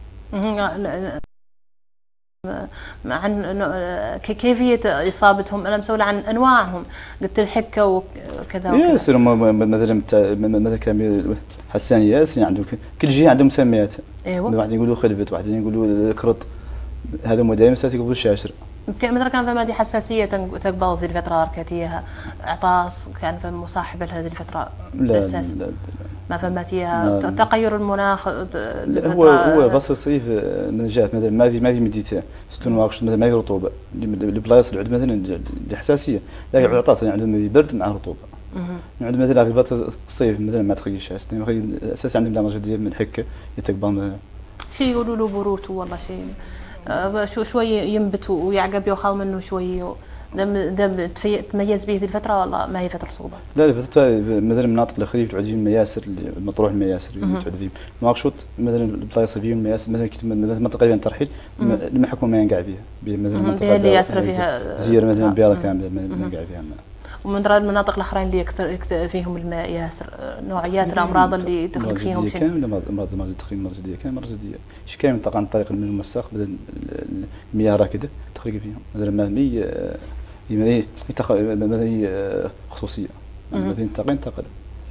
عن كيفية إصابتهم أنا مسؤولة عن أنواعهم قلت الحكة وكذا ياسر مثلا كان حسان ياسر عندهم كل جهة عندهم مسميات. ايوه واحد يقولوا خلفت واحد يقولوا كرط هذا هو دائما اساسي يقولوا الشاشر. مثلا كان فما هذه حساسية تقبض في الفترة ركتيها إعطاس كان فما مصاحبة لهذه الفترة بالأساس لا ما فهمتيها تغير المناخ هو فصل الصيف من جهات مثلا ما في مديتة ستون واقش مثلا ما في رطوبة البلايص اللي عندهم مثلا الحساسية لا يعطاس يعني عندهم برد مع رطوبة عندهم مثلا في فترة الصيف مثلا ما تخرج الشمس اساسا عندهم امراض جلدية من الحكة يتقبل مثلا شيء يقولوا له بروت والله شيء شوي ينبت ويعقب ياخذ منه شوي دم تميز به ذي الفترة ولا ما هي فترة صعوبة؟ لا الفترة مثلا مناطق الخريف تعود فيهم المياسر مطروح المياسر تعود فيهم نواكشوط مثلا البلايص فيهم المياسر مثلا منطقة بين ترحيل المحكمة ما ينقع فيها مثلا منطقة اللي ياسر فيها زير مثلا بياضة كاملة ما ينقع فيها ومن المناطق الاخرين اللي فيهم الماء ياسر نوعيات الامراض اللي تخلق فيهم شنو؟ كامل مرض تقريبا مرضيه كامل مرضيه شي كامل عن طريق الماء المساخ بدل المياه راكده تخلق فيهم مثلا الماء مثلا خصوصيه مثلا انتقل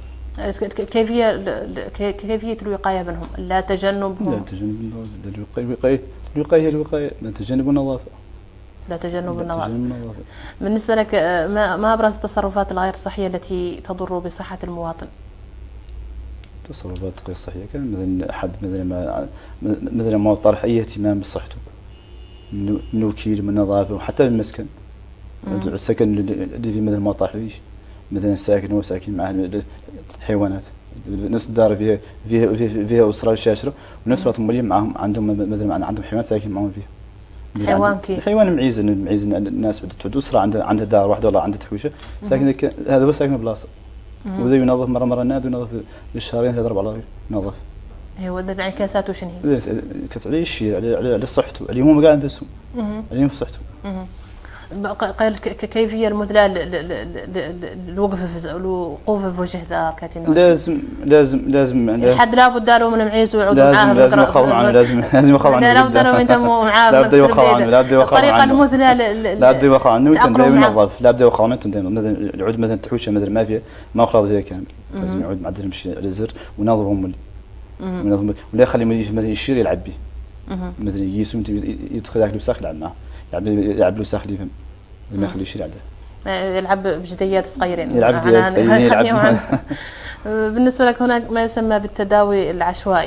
كيفية الوقاية منهم؟ لا تجنبهم؟ لا تجنب الوقاية هي الوقاية، لا تجنب النظافة. لا تجنب النظافة. بالنسبة لك ما أبرز التصرفات الغير صحية التي تضر بصحة المواطن؟ تصرفات غير صحية كان مثلا حد مثلا ما طرح أي اهتمام بصحته من الوكيل من النظافة وحتى بالمسكن. السكن اللي مثلا ما طرح فيش مثلا الساكن هو ساكن مع الحيوانات نفس الدار فيها اسره شاشره ونفس الوقت المريم معهم عندهم مثلا عندهم حيوان ساكن معهم فيها حيوان كيف؟ الحيوان معيز الناس بدها اسره عندها دار واحده ولا عندها تحويشه ساكن هذا هو ساكن بلاصه وذا ينظف مره نادي ينظف للشهرين 3 4 ينظف ايوه انعكاساته شنو هي؟ عليه الشيء على صحته عليه هو قاعد بس عليه صحته قال كيفية المثلى الوقوف في وجه ذا كاتين لازم الحد لابد له من معيز ويعود معاه لازم يخاف عنه لازم يخاف عنه لابد له من تمو معاه لابد يخاف عنه الطريقة المثلى لابد يخاف عنه وانت دائما ينظف لابد يخاف عنه انت دائما مثلا العود مثلا تحويشه مثلا ما فيها ما اخلط فيها كامل لازم يعود معدل يمشي على الزر ونظفهم ولا يخلي مثلا يشير يلعب به مثلا يسوم يدخل ياكل وساخ يلعب معه يلعب له ساخ يفهم ما يخليش يلعب بجديات صغيرين يلعب بجديات صغيرين يلعب بالنسبة لك هناك ما يسمى بالتداوي العشوائي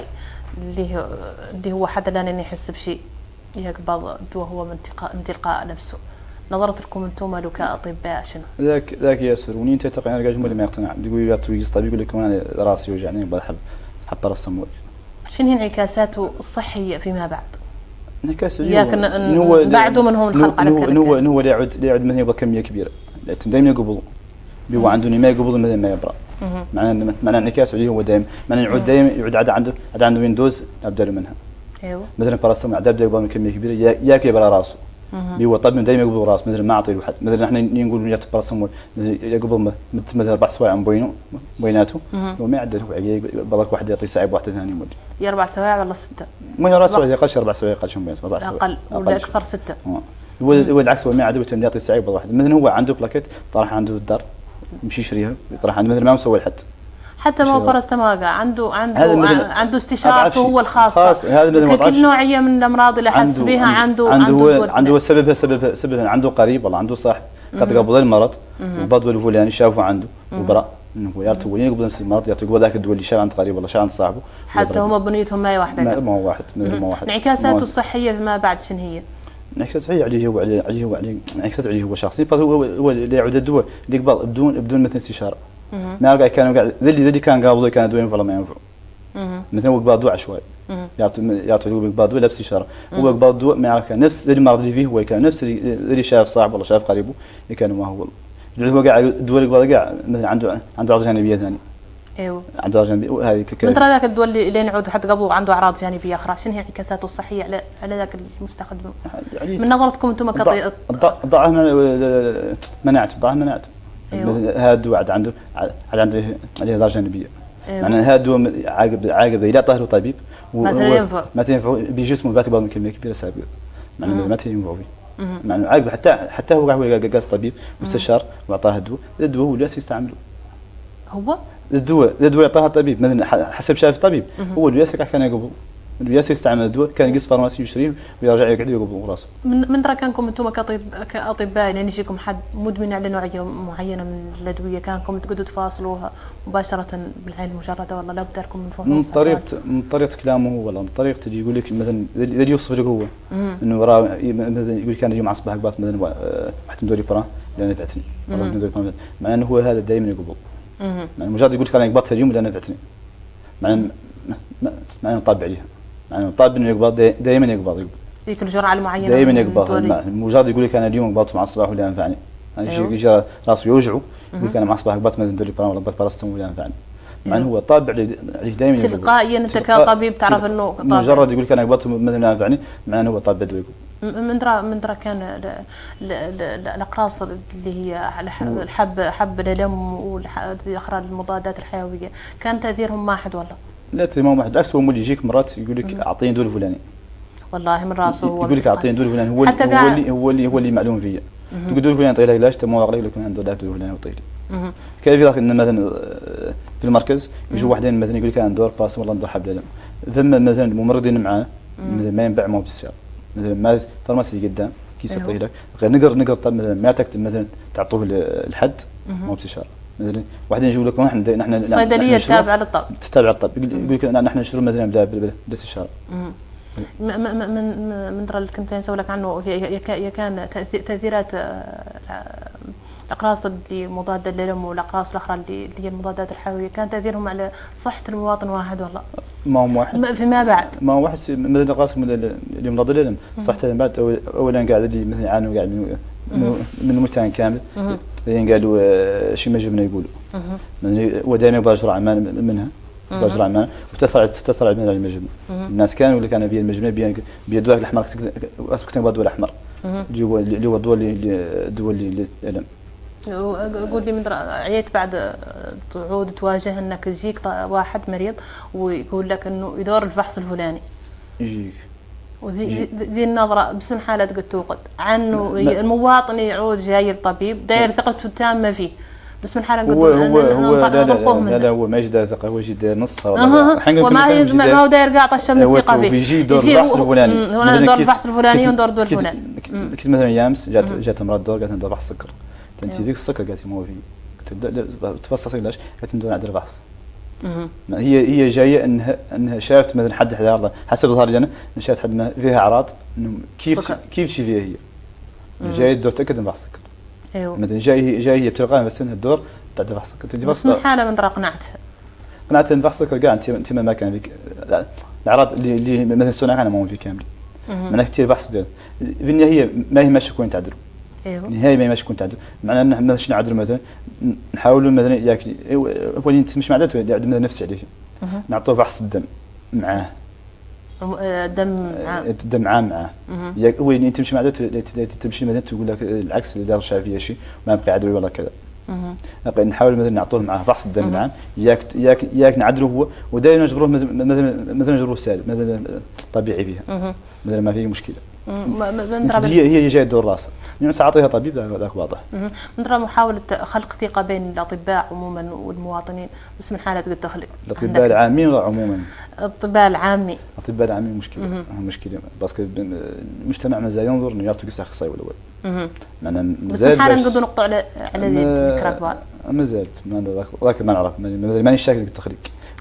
اللي هو حدا لا يحس بشيء يقبض الدواء هو من تلقاء نفسه نظرتكم انتم له كاطباء شنو؟ ذاك ياسر وني انت تقنع رجال ما يقتنع يقول لي طويق طبيب يقول لك انا راسي وجعني بحب باراسيتامول شنو هي انعكاساته الصحيه فيما بعد؟ انعكاس بعده من هون الخلق على كذا هو لا يعود مثلا يبغى كميه كبيره دائما يقبضوا هو عنده ما يقبض مثلا ما يبرا معناه انعكاس عليه هو دائما معناه يعود دائما يعود عنده ويندوز ابدا منها ايوه مثلا باراسيتامول عاد يقبض من كميه كبيره ياكل يبرا راسه هو طبعا دائما يقبض راس مثلا ما اعطيه واحد مثلا احنا نقول يعطي باراسيتامول يقبض مثلا 4 سوايع من بيناته هو ما يعدل هو بالك واحد يعطي ساعه واحده ثانيه مولي يا 4 سوايع ولا 6 ما 4 سوايع يقش 4 سوايع يقش بين 4 سوايع اقل ولا اكثر 6 هو العكس هو ما يعدل يعطي ساعه واحد مثلا هو عنده بلاكيت طرح عنده الدار يمشي يشريها يطرح عنده مثلا ما مسوي لحد حتى ما باراسيتامول عنده استشارته هو الخاصه كل نوعيه من الامراض اللي حس بها عنده سبب عنده قريب والله عنده صاحب قد قبل المرض وبعض الفلاني شافوا عنده وبرا انه يعطي ولين قبل نفس المرض يعطي قبل ذاك الدواء اللي شاف عند قريب والله شاف عند صاحبه حتى هم بنيتهم ما هي واحده ما هو واحد ما واحد انعكاساته الصحيه فيما بعد شنو هي؟ انعكاساته هي عليه انعكاساته عليه هو شخصيا هو اللي يعود الدواء اللي قبل بدون مثل استشاره ما كانوا قاعد زي اللي كان قابضوا كان دواء ينفع ما ينفع مثلا هو قبل دواء عشوائي يعطي قبل دواء لابس اشاره هو قبل دواء ما يعرف نفس المرض اللي فيه هو كان نفس اللي شاف صاحبه ولا شاف قريبه كان ما هو هو قاعد الدواء اللي قبل قاعد مثلا عنده اعراض جانبيه ثانيه ايوه عنده اعراض جانبيه هذه من ترى ذاك الدواء اللي يعود حتى قبله عنده اعراض جانبيه اخرى شنو هي انعكاساته الصحيه على ذاك المستخدم من نظرتكم انتم ضعف مناعته هذا الدواء عنده عليه اضرار جانبيه يعني هذا الدواء عاقب اذا طاهر طبيب ما تنفع بجسمه ذات بعض كميه كبيره سابقه معناه ما تنفع فيه معناه عاقب حتى هو قاس طبيب مستشار واعطاه الدواء هو اللي يستعمله هو الدواء يعطاها الطبيب مثلا حسب شاف الطبيب هو اللي كان يقبل الياس يستعمل الدواء كان يقص فارماسي يشريه ويرجع يقعد يقبض راسه من ترى كانكم انتم كاطباء يعني يجيكم حد مدمن على نوعيه معينه من الادويه كانكم تقعدوا تفاصلوها مباشره بالعين المجرده والله لا بد لكم من فحوص من طريقه كلامه هو والله من طريقه اللي يقول لك مثلا اللي يوصف لك هو انه مثلا يقول كان اليوم عصبه هكبات مثلا واحد من دوري بران لان نفعتني والله مع انه هو هذا دائما يقبض يعني مجرد يقول لك انا قبضت اليوم لان نفعتني معناه طاب عليها يعني طالب انه يقبض دائما يقبض ذيك الجرعه المعينه دائما يقبض مجرد يقول لك انا اليوم قبضت مع الصباح ولا ينفعني انا شيء يجي راسه يوجعه يقول لك انا مع الصباح قبضت مثلا دوري برام ولا قبضت باراسيتامول ولا ينفعني مع انه هو طالب عليه دائما تلقائيا انت كطبيب تعرف انه مجرد يقول لك انا قبضت مثلا لا ينفعني مع انه هو طالب بدوي من درا كان الاقراص اللي هي حب الالم والاخرى المضادات الحيويه كان تاثيرهم واحد ولا؟ لا تمام واحد، بالعكس هو مولي يجيك مرات يقول لك اعطيني دول الفلاني. والله من راسه هو يقول لك اعطيني دول الفلاني، هو اللي معلوم فيا. تقول دول الفلاني طيب علاج تما واقع لك عنده دول الفلاني وطيب. كيف ذاك ان مثلا في المركز يجوا واحدين مثلا يقول لك انا ندور باس والله ندور حب الالم. ثم مثلا الممرضين معاه ما ينباع ما بالسعر. مثلا ما فارماسي قدام كيس يعطيه لك غير نقر طب مثلا ما تكتب مثلا تعطوه الحد ما بالسعر. مثلا واحدين يجوا لك نحن الصيدليه تتابع للطب، تتابع الطب يقول لك نحن نشتري مثلا بلا استشاره. من درا اللي كنت نسول لك عنه كان تاثيرات الاقراص اللي مضاده للالم والاقراص الاخرى اللي هي المضادات الحيويه كان تاثيرهم على صحه المواطن واحد ولا؟ ما هو واحد فيما بعد ما هو واحد مثل الاقراص اللي مضاد للالم صحته من بعد اولا قاعد اللي مثلا يعانوا قاعد من متان كامل يعني قالوا شي ما جبنا يقولوا ودائما باجر عمان منها باجر عمان وتاثر على المجبن. الناس كانوا يقول لك انا بي المجبن بيدوها الاحمر كتب الدول الاحمر اللي هو الدول الالم. قول لي من عييت بعد تعود تواجه انك يجيك واحد مريض ويقول لك انه يدور الفحص الفلاني يجيك وذي النظره باسم حاله قد توقد عنه المواطن يعود جاي الطبيب داير ثقته التامه فيه بس من حاله هو لا هو ما يجد ثقه هو يجد نصها ما هو داير قاع طشه من الثقه فيه يجي دور الفحص الفلاني وانا ندور الفحص الفلاني وندور الدور الفلاني. كنت مثلا يامس جات مرات دور قالت ندور فحص السكر انت ذيك السكر قالت ما هو فيه تفصصي ليش قالت ندور على الفحص. هي جايه انها شافت مثلا حد حدا حسب ظهر لنا شافت حد ما فيها اعراض انه كيف شي فيها هي جايه الدور تاكد من فحص السكر. ايوه مثلا جاي هي بتلقى بس انها الدور تاع فحص السكر بس من حاله من قنعتها ان فحص السكر كاع انت ما كان فيك الاعراض اللي مثلا السونار انا ما هو في كاملين. معناها كثير بحث ديال في النهايه ما هي ماشي كون تعدلوا. ايوه النهايه ما هي ماشي كون تعدلوا معناها ان احنا ماشي نعدلوا مثلا نحاولوا مثلا ياك ولين مش معناته يعدل نفسي عليه نعطوه فحص الدم معاه الدم معاه هو انت تمشي مع تمشي مثلا تقول لك العكس اللي دار فيها شيء ما بقى يعدلوا ولا كذا. نحاول مثلا نعطوه معاه فحص الدم معاه ياك نعدلوا هو ودائما نجبروه مثلا نجبروه سالم مثلا طبيعي فيها مثلا ما فيه مشكله. هي جايه دور راسها يعني تعطيها طبيب ذاك واضح. نرى محاوله خلق ثقه بين الاطباء عموما والمواطنين بس من حالات قد تخلق الاطباء العامين ولا عموما؟ الاطباء العامي مشكله باسكو المجتمع مازال ينظر انه يعطوا قصه اخصائي الاول. بس من حاله نقدروا نقطعوا على الكراكبان مازالت ذاك ما نعرف مانيش شاكك بالتخليق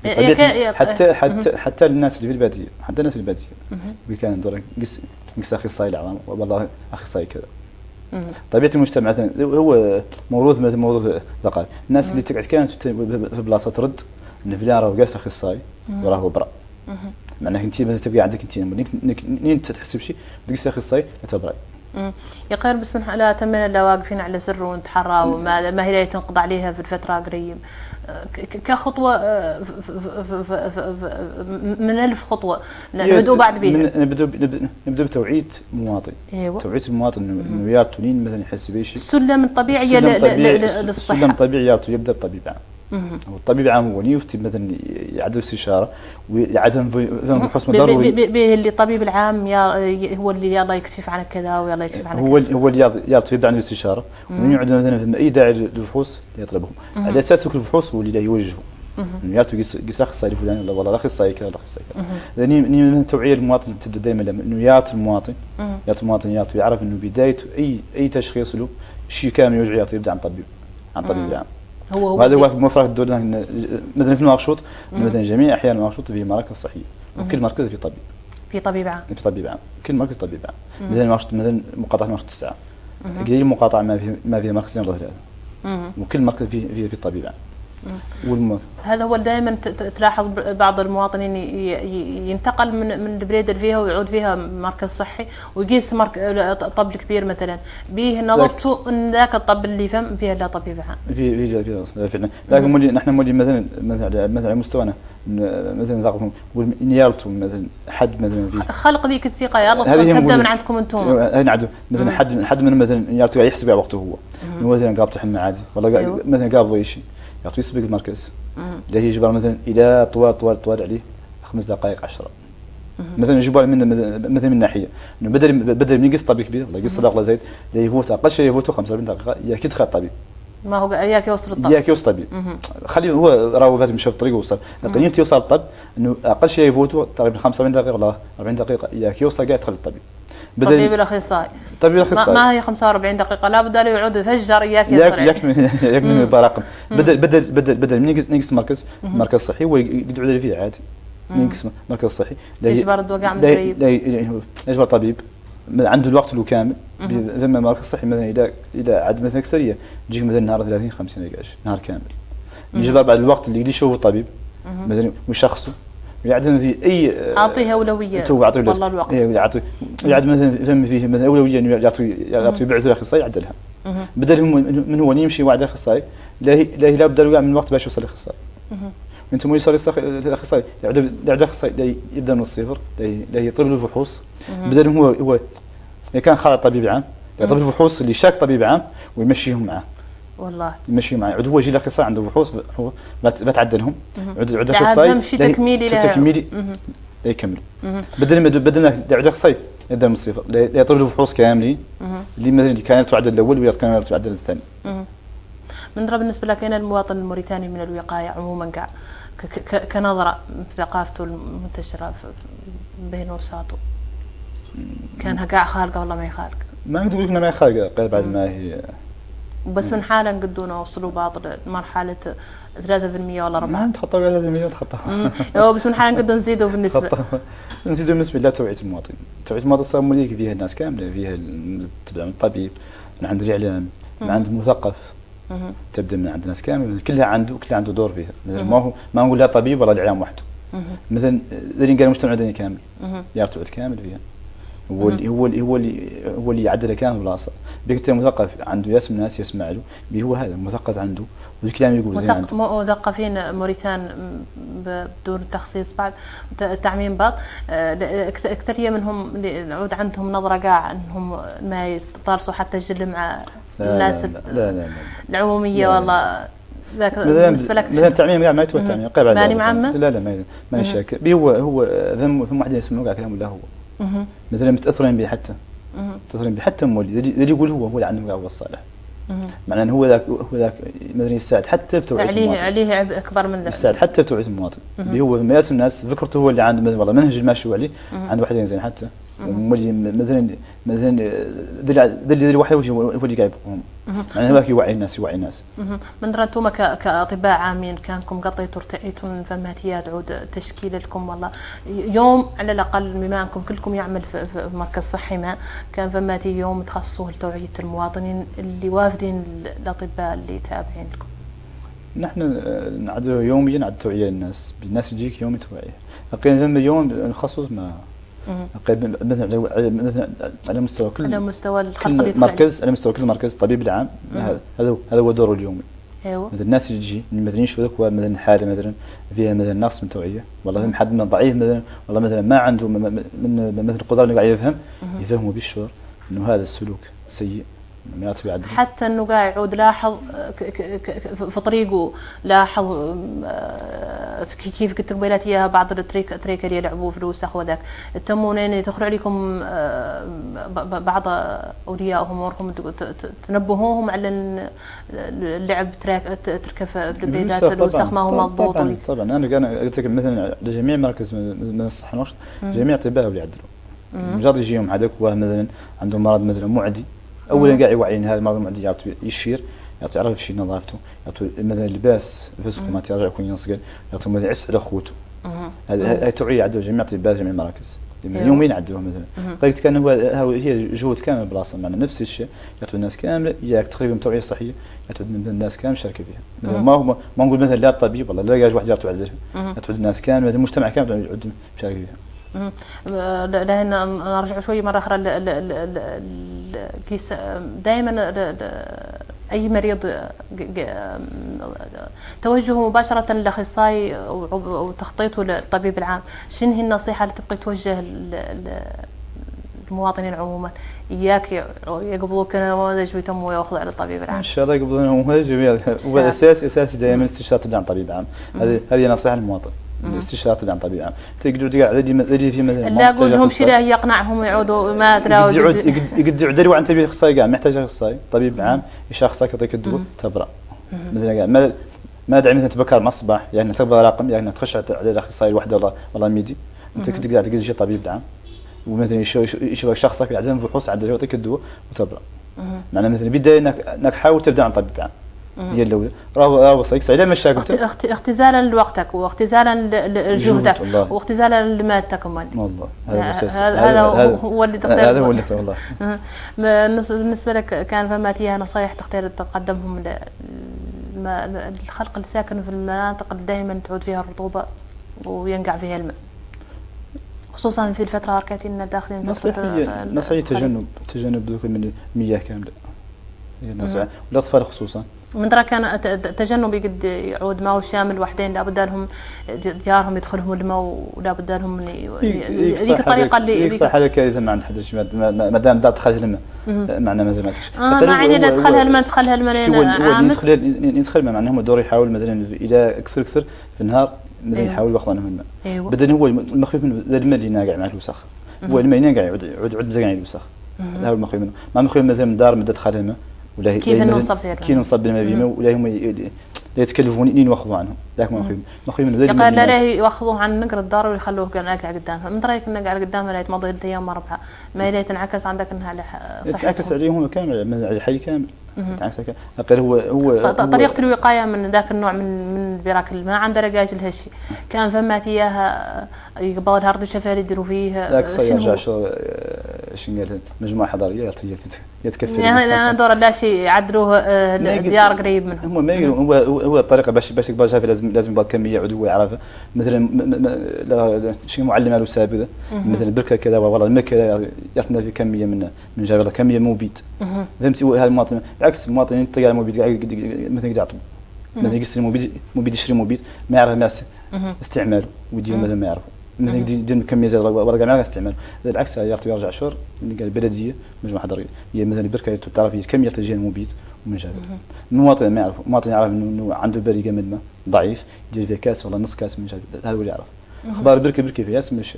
حتى الناس اللي في الباديه كان ندور قس اخصائي العظام والله اخصائي كذا. طبيعه المجتمع مثلا هو موروث مثل موروث ثقافي. الناس اللي تقعد كانت في بلاصه ترد ان فلان راه قاس اخصائي وراه هو برا. معناها انت مثلا تبقى عندك انت تحس بشيء تقيس اخصائي تبراي. يا خير بس لا تمنا لا واقفين على سر ونتحرى وما هي تنقضى عليها في الفتره قريب كخطوه من 1000 خطوه نبدأ بعد بها. نبدأ بتوعيه المواطن. ايوه توعيه المواطن انه يعرف منين مثلا يحس بشيء. السلم الطبيعي للصحه. السلم الطبيعي يعرف يبدا بطبيب عام. والطبيب العام هو اللي يفتي مثلا يعدل استشاره ويعدل في حسن ضروري اللي الطبيب العام هو اللي يلا يكشف عن كذا ويلا يكشف عن هو اللي يعرف يبدا عنده استشاره ومن يعد مثلا اي داعي للفحوص يطلبهم على اساس كل الفحوص هو اللي يوجهه انه يعرف يقيس اخصائي فلان ولا والله اخصائي كذا ولا اخصائي كذا. لان التوعيه المواطن تبدا دائما انه يعطي المواطن يعرف انه بدايه اي تشخيص له شيء كامل يرجع يعطي يبدا عن طبيب العام. وهذا هو مفرق الدولة مثلا في نواكشوط مثلا جميع احياء نواكشوط في مراكز صحيه وكل مركز في طبيب عام كل مركز طبيب عام. مثلا نواكشوط مثلا مقاطعه نواكشوط 9 قليل مقاطعه ما فيها مركزين ولا 3 وكل مركز في طبيب عام. هذا هو دائما تلاحظ بعض المواطنين ينتقل من البلاد اللي فيها ويعود فيها مركز صحي ويقيس طبل كبير مثلا به نظرته ان ذاك الطب اللي فهم فيها لا طبيب عام. في فعلا لكن نحن مولي مثلا على مستوانا مثلا ضغطهم نيالته مثلا حد مثلا في خلق ذيك الثقه يا الله تبدا من عندكم انتم. هنا عندهم مثلا حد من مثلا نيالته يحسب على وقته هو مثلا قابطه حنا عادي والله مثلا قابض شيء يعطيه يسبق المركز اللي هي جبال مثلا الى طوال عليه 5 دقائق 10 مثلا جبال من ناحيه انه بدل من يقص طبيب كبير الله يقص الله زايد اللي يفوت اقل شيء يفوتوا 45 دقيقه اكيد خد طبيب ما هو اياك يوصل الطب اياك يوصل طبيب خلي هو راهو فات مشى في الطريق ووصل لكن يوصل الطب انه اقل شيء يفوتوا تقريبا 45 دقيقه ولا 40 دقيقه اياك يوصل قاعد يدخل الطبيب طبيب الاخصائي ما هي 45 دقيقه لا بد له يعود يفجر اياك ياك من البراقم بدل من يقص مركز صحي ويقعد فيه عادي يقص مركز صحي يجبر الوقع من قريب يجبر طبيب عنده الوقت له كامل ثم مركز صحي مثلا اذا عاد مثلا اكثريه تجيك مثلا نهار 30 50 دقيقه نهار كامل يجبر بعد الوقت اللي يقدر يشوفه الطبيب مثلا ويشخصه يعدم في اي اعطيه اولويه والله الوقت يعد مثلا فهم فيه مثلا اولويه انه يعطي يبعث الاخصائي يعدلها بدل من هو يمشي وعد الاخصائي لا بد له من الوقت باش يوصل الاخصائي انتم يوصل الاخصائي يعد الاخصائي يبدا من الصفر لا يطلب له فحوص بدل هو كان خالد طبيب عام يطلب له فحوص اللي شاك طبيب عام ويمشيهم معاه والله يمشي معي عود هو يجي الاخصائي عنده فحوص هو بتعدلهم عود الاخصائي تكميلي لا يكمل بدل ما عود الاخصائي يبدا من الصفر لا يطلب له فحوص كاملين اللي مثلا كانت تعدل الاول ولا كانت تعدل الثاني. من بالنسبه لك انا المواطن الموريتاني من الوقايه عموما كاع كنظره ثقافته المنتشره بين وساطه كان كاع خالقه والله ما يخالق ما نقدر نقول ما يخالق بعد ما هي بس من حاله نقدونا وصلوا بعض مرحله 3% ولا 4% ما نتخطى 3% نتخطى بس من حاله نقدر نزيدوا بالنسبه بالنسبه لتوعيه المواطن توعيه المواطن صار مليك فيها الناس كامله فيها تبدا من الطبيب من عند الاعلام من عند المثقف تبدا من عند الناس كامله كلها عنده دور فيها مثلا ما نقول لا طبيب ولا الاعلام وحده مثلا اذا قال المجتمع المدني كامل يعطي كامل فيها هو اللي يعدل كامل بلاصه بيك انت مثقف عنده يسمع ناس يسمع له هو هذا مثقف عنده والكلام يقول زين عنده مثقفين موريتان بدون تخصيص بعد تعميم بعض اكثريه منهم اللي يعود عندهم نظره كاع انهم ما يتطارسوا حتى الجل مع الناس لا العموميه والله ذاك بالنسبه لك مثلا التعميم كاع ما يتوه التعميم قريب على ماني معمم لا ماني شاك هو ذم واحد يسمعوا كاع كلام لا هو مثلا متاثرين به حتى مولي يجي يقول هو اللي عنده هو الصالح معناه انه هو ذاك مثلا يساعد حتى في توعيه المواطن عليه عبء اكبر من ذلك يساعد حتى في توعيه المواطن هو ما ياسم الناس فكرته هو اللي عنده والله منهج ماشي عليه عنده واحد زين حتى مثلا دليل واحد هو اللي قاعد يبقهم يعني هذاك يوعي الناس من انتم كاطباء عامين كانكم قطيتوا ارتئيتوا فماتيات عود تشكيل لكم والله يوم على الاقل بما انكم كلكم يعمل في مركز صحي ما كان فماتي يوم تخصصوه لتوعيه المواطنين اللي وافدين الاطباء اللي تابعين لكم. نحن نعدوا يوميا نعد توعيه الناس يجيك يومي توعيه لكن ثم يوم نخصص ما مثلا على مستوى الخط اللي مركز على مستوى كل مركز الطبيب العام هذا هو دوره اليومي. ايوه مثلا الناس اللي تجي مثلا يشوفوا ذاك مثلا حاله مثلا فيها مثلا نقص من توعيه والله حد من ضعيف مثلا والله مثلا ما عنده من مثل القدره انه قاعد يفهموا بالشعور انه هذا السلوك سيء ما يعطي عدل حتى انه قاعد يعود لاحظ في طريقه لاحظ كيف كنت قبيلات اياها بعض التريك اللي يلعبوا في الوسخ وذاك تمونين تخرج عليكم بعض اولياء اموركم تنبهوهم على اللعب تركب في البيدات الوسخ ما هو مضبوط طبعا انا قلت لك مثلا لجميع مراكز من الصحه والنشط جميع اطباء يعدلوا مجرد يجيهم عندك مثلا عندهم مرض مثلا معدي اولا قاعد يوعيين هذا المرض المعدي يعطي يشير يعطي يعرف شيء نظافته يعطي مثلا لباس فسكو ما ترجع يكون ينصقل يعطي مثلا عس على اخوته هذه توعيه عدو جميع اطباء جميع المراكز يومين عدوها مثلا. قلت كان هي جهود كامله بلاصه معنا نفس الشيء، يعطوا الناس كامله ياك تقريبا توعيه صحيه، يعطوا الناس كامل شاركه فيها. مثلا ما نقول مثلا لا الطبيب والله لا واحد يعطوا عدلها، يعطوا الناس كامل المجتمع كامل يعود مشارك فيها. لأن نرجع شوي مرة أخرى دائما أي مريض توجهه مباشرة للأخصائي وتخطيطه للطبيب العام، شنو هي النصيحة اللي تبقي توجه المواطنين عموما؟ إياك يقبلوك نموذج ويتموا ياخذوا على الطبيب العام. إن شاء الله يقبلون نموذج، هو الأساس دائما استشارة عن طبيب عام. هذه نصيحة للمواطن، الاستشارة عن طبيب عام. تقدروا تجي في مثلا لا أقول لهم شيء يقنعهم يعودوا ما تراو يقدروا يدروا عن طبيب اخصائي كاع، محتاج اخصائي طبيب عام يشخصك يعطيك الدواء تبرأ. مثلا كاع ما دعي مثلا تبكر مع الصباح يعني تقبل رقم يعني تخش على الاخصائي الوحده والله ميدي انت تقدر تجي طبيب عام ومثلا يشوف شخصك يعزم فحوص عدل يعطيك الدواء وتبرأ. معناها مثلا بدايه انك حاول تبدا عن طبيب عام هي الاولى. راهو صحيح على مشاكل اختزالا لوقتك واختزالا لجهدك واختزالا لمادتك والله. هذا هو اللي تقدر هذا هو اللي والله. بالنسبه لك كان فما فيها نصائح تقدر تقدمهم للخلق اللي ساكن في المناطق اللي دائما تعود فيها الرطوبه وينقع فيها الماء، خصوصا في الفتره ركعتين داخلين نصيحة تجنب ذوك من المياه كامله نصيحة والاطفال خصوصا. من درا كان تجنب يقد يعود ما هو شامل وحدين، لابد لهم ديارهم يدخلهم الماء ولا بد لهم ذيك الطريقه اللي يصح عليك اذا ما عند حدش ما دام تدخلها الماء معنا مثلا ما عندي لا تدخلها الماء تدخلها الماء عامل يدخل الماء معناه هو دور يحاول مثلا الى اكثر في النهار مثلا يحاول ياخذ عنهم الماء. بدل هو المخيف من الماء اللي ناقع مع الوسخ، هو الماء ينقع يعود مزقع الوسخ، هذا هو المخيف منه. ما مخيف مثلا من الدار مدى تدخلها الماء ولا كيف نوصل فيها كي نوصل بالماء ولا هم لا يتكلفون لين ياخذوا عنهم ذاك ما نخيم من يقال لا ياخذوه عن نقر الدار ويخلوه ناقع قدامها. من رايك نقع قدامها لا تمضي ايام اربعه ما لا تنعكس عندك انها على صحتهم، تنعكس عليهم كامل على الحي كامل. أقل هو طريقة الوقاية من ذاك النوع من البراك اللي ما عنده رقاج الهشي كان فمات إياها يقبل الهرد شفال يديروا فيه ذاك يرجع شو قال مجموعة حضارية يتكفل يعني أنا دور لا شيء يعدلوه الديار قريب منهم. هو الطريقة باش يقبل شافي لازم يبقى كمية عدوية يعرفها مثلا شيء معلم له سابقة مثلا بركة كذا والله الماء كذا يعطينا في كمية من جابر كمية مبيد. فهمتي هذا المواطن بالعكس المواطن يطلع على مبيد مثلا يقدر يعطب مثلا يقص مبيد يشري مبيد ما يعرف الناس استعماله ويدير مثلا ما يعرفه مثلا يدير كميه زي ورقه ما استعماله. بالعكس يعطي يرجع شهر اللي قال البلديه مجموعه حضريه هي مثلا بركه تعرف هي كميه تجي المبيد ومن جابر. المواطن ما يعرف، المواطن يعرف انه عنده بريقه من الماء ضعيف يدير فيها كاس ولا نص كاس من جابر، هذا هو اللي يعرف. اخبار بركه في ياسم الاشياء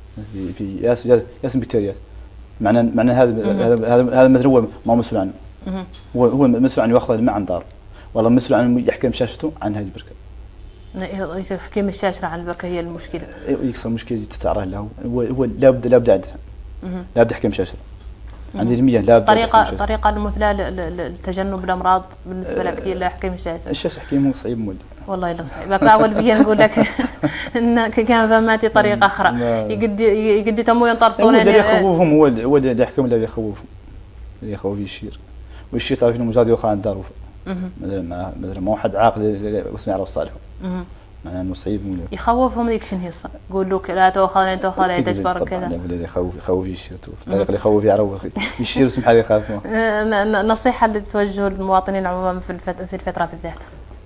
في ياسم بكتيريات معنى هذا مثلا هو ما مسؤول عنه، هو مسؤول عن ياخذ الماء عن دار والله مسؤول عن يحكم شاشته عن هذه البركه. تحكيم الشاشه عن البركه هي المشكله، يكسر مشكله تتعرض له هو لابد عندها لابد يحكم شاشته عندي المياه لابد طريقه المثلى لتجنب الامراض بالنسبه لك هي تحكيم الشاشه. الشاشه حكيمه صعيب مولي والله لا صعيب. اول بيا نقول لك ان كان فماتي طريقه اخرى يقد تمو ينطرسون اللي يخوفهم هو اللي يحكم اللي يخوفهم اللي يخوف يشير والشيء تعرف انه مجرد يوقع عند داره مثلا ما واحد عاقل واسمه يعرف صالحه معناه انه صعيب يخوفهم ذيك شنو هي الصح يقول لك لا تاخذ لا تجبر كذا اللي يخوف يشير الطريقه اللي يخوف يعرف يشير اسم حاجه يخاف. النصيحه اللي توجه للمواطنين عموما في الفتره بالذات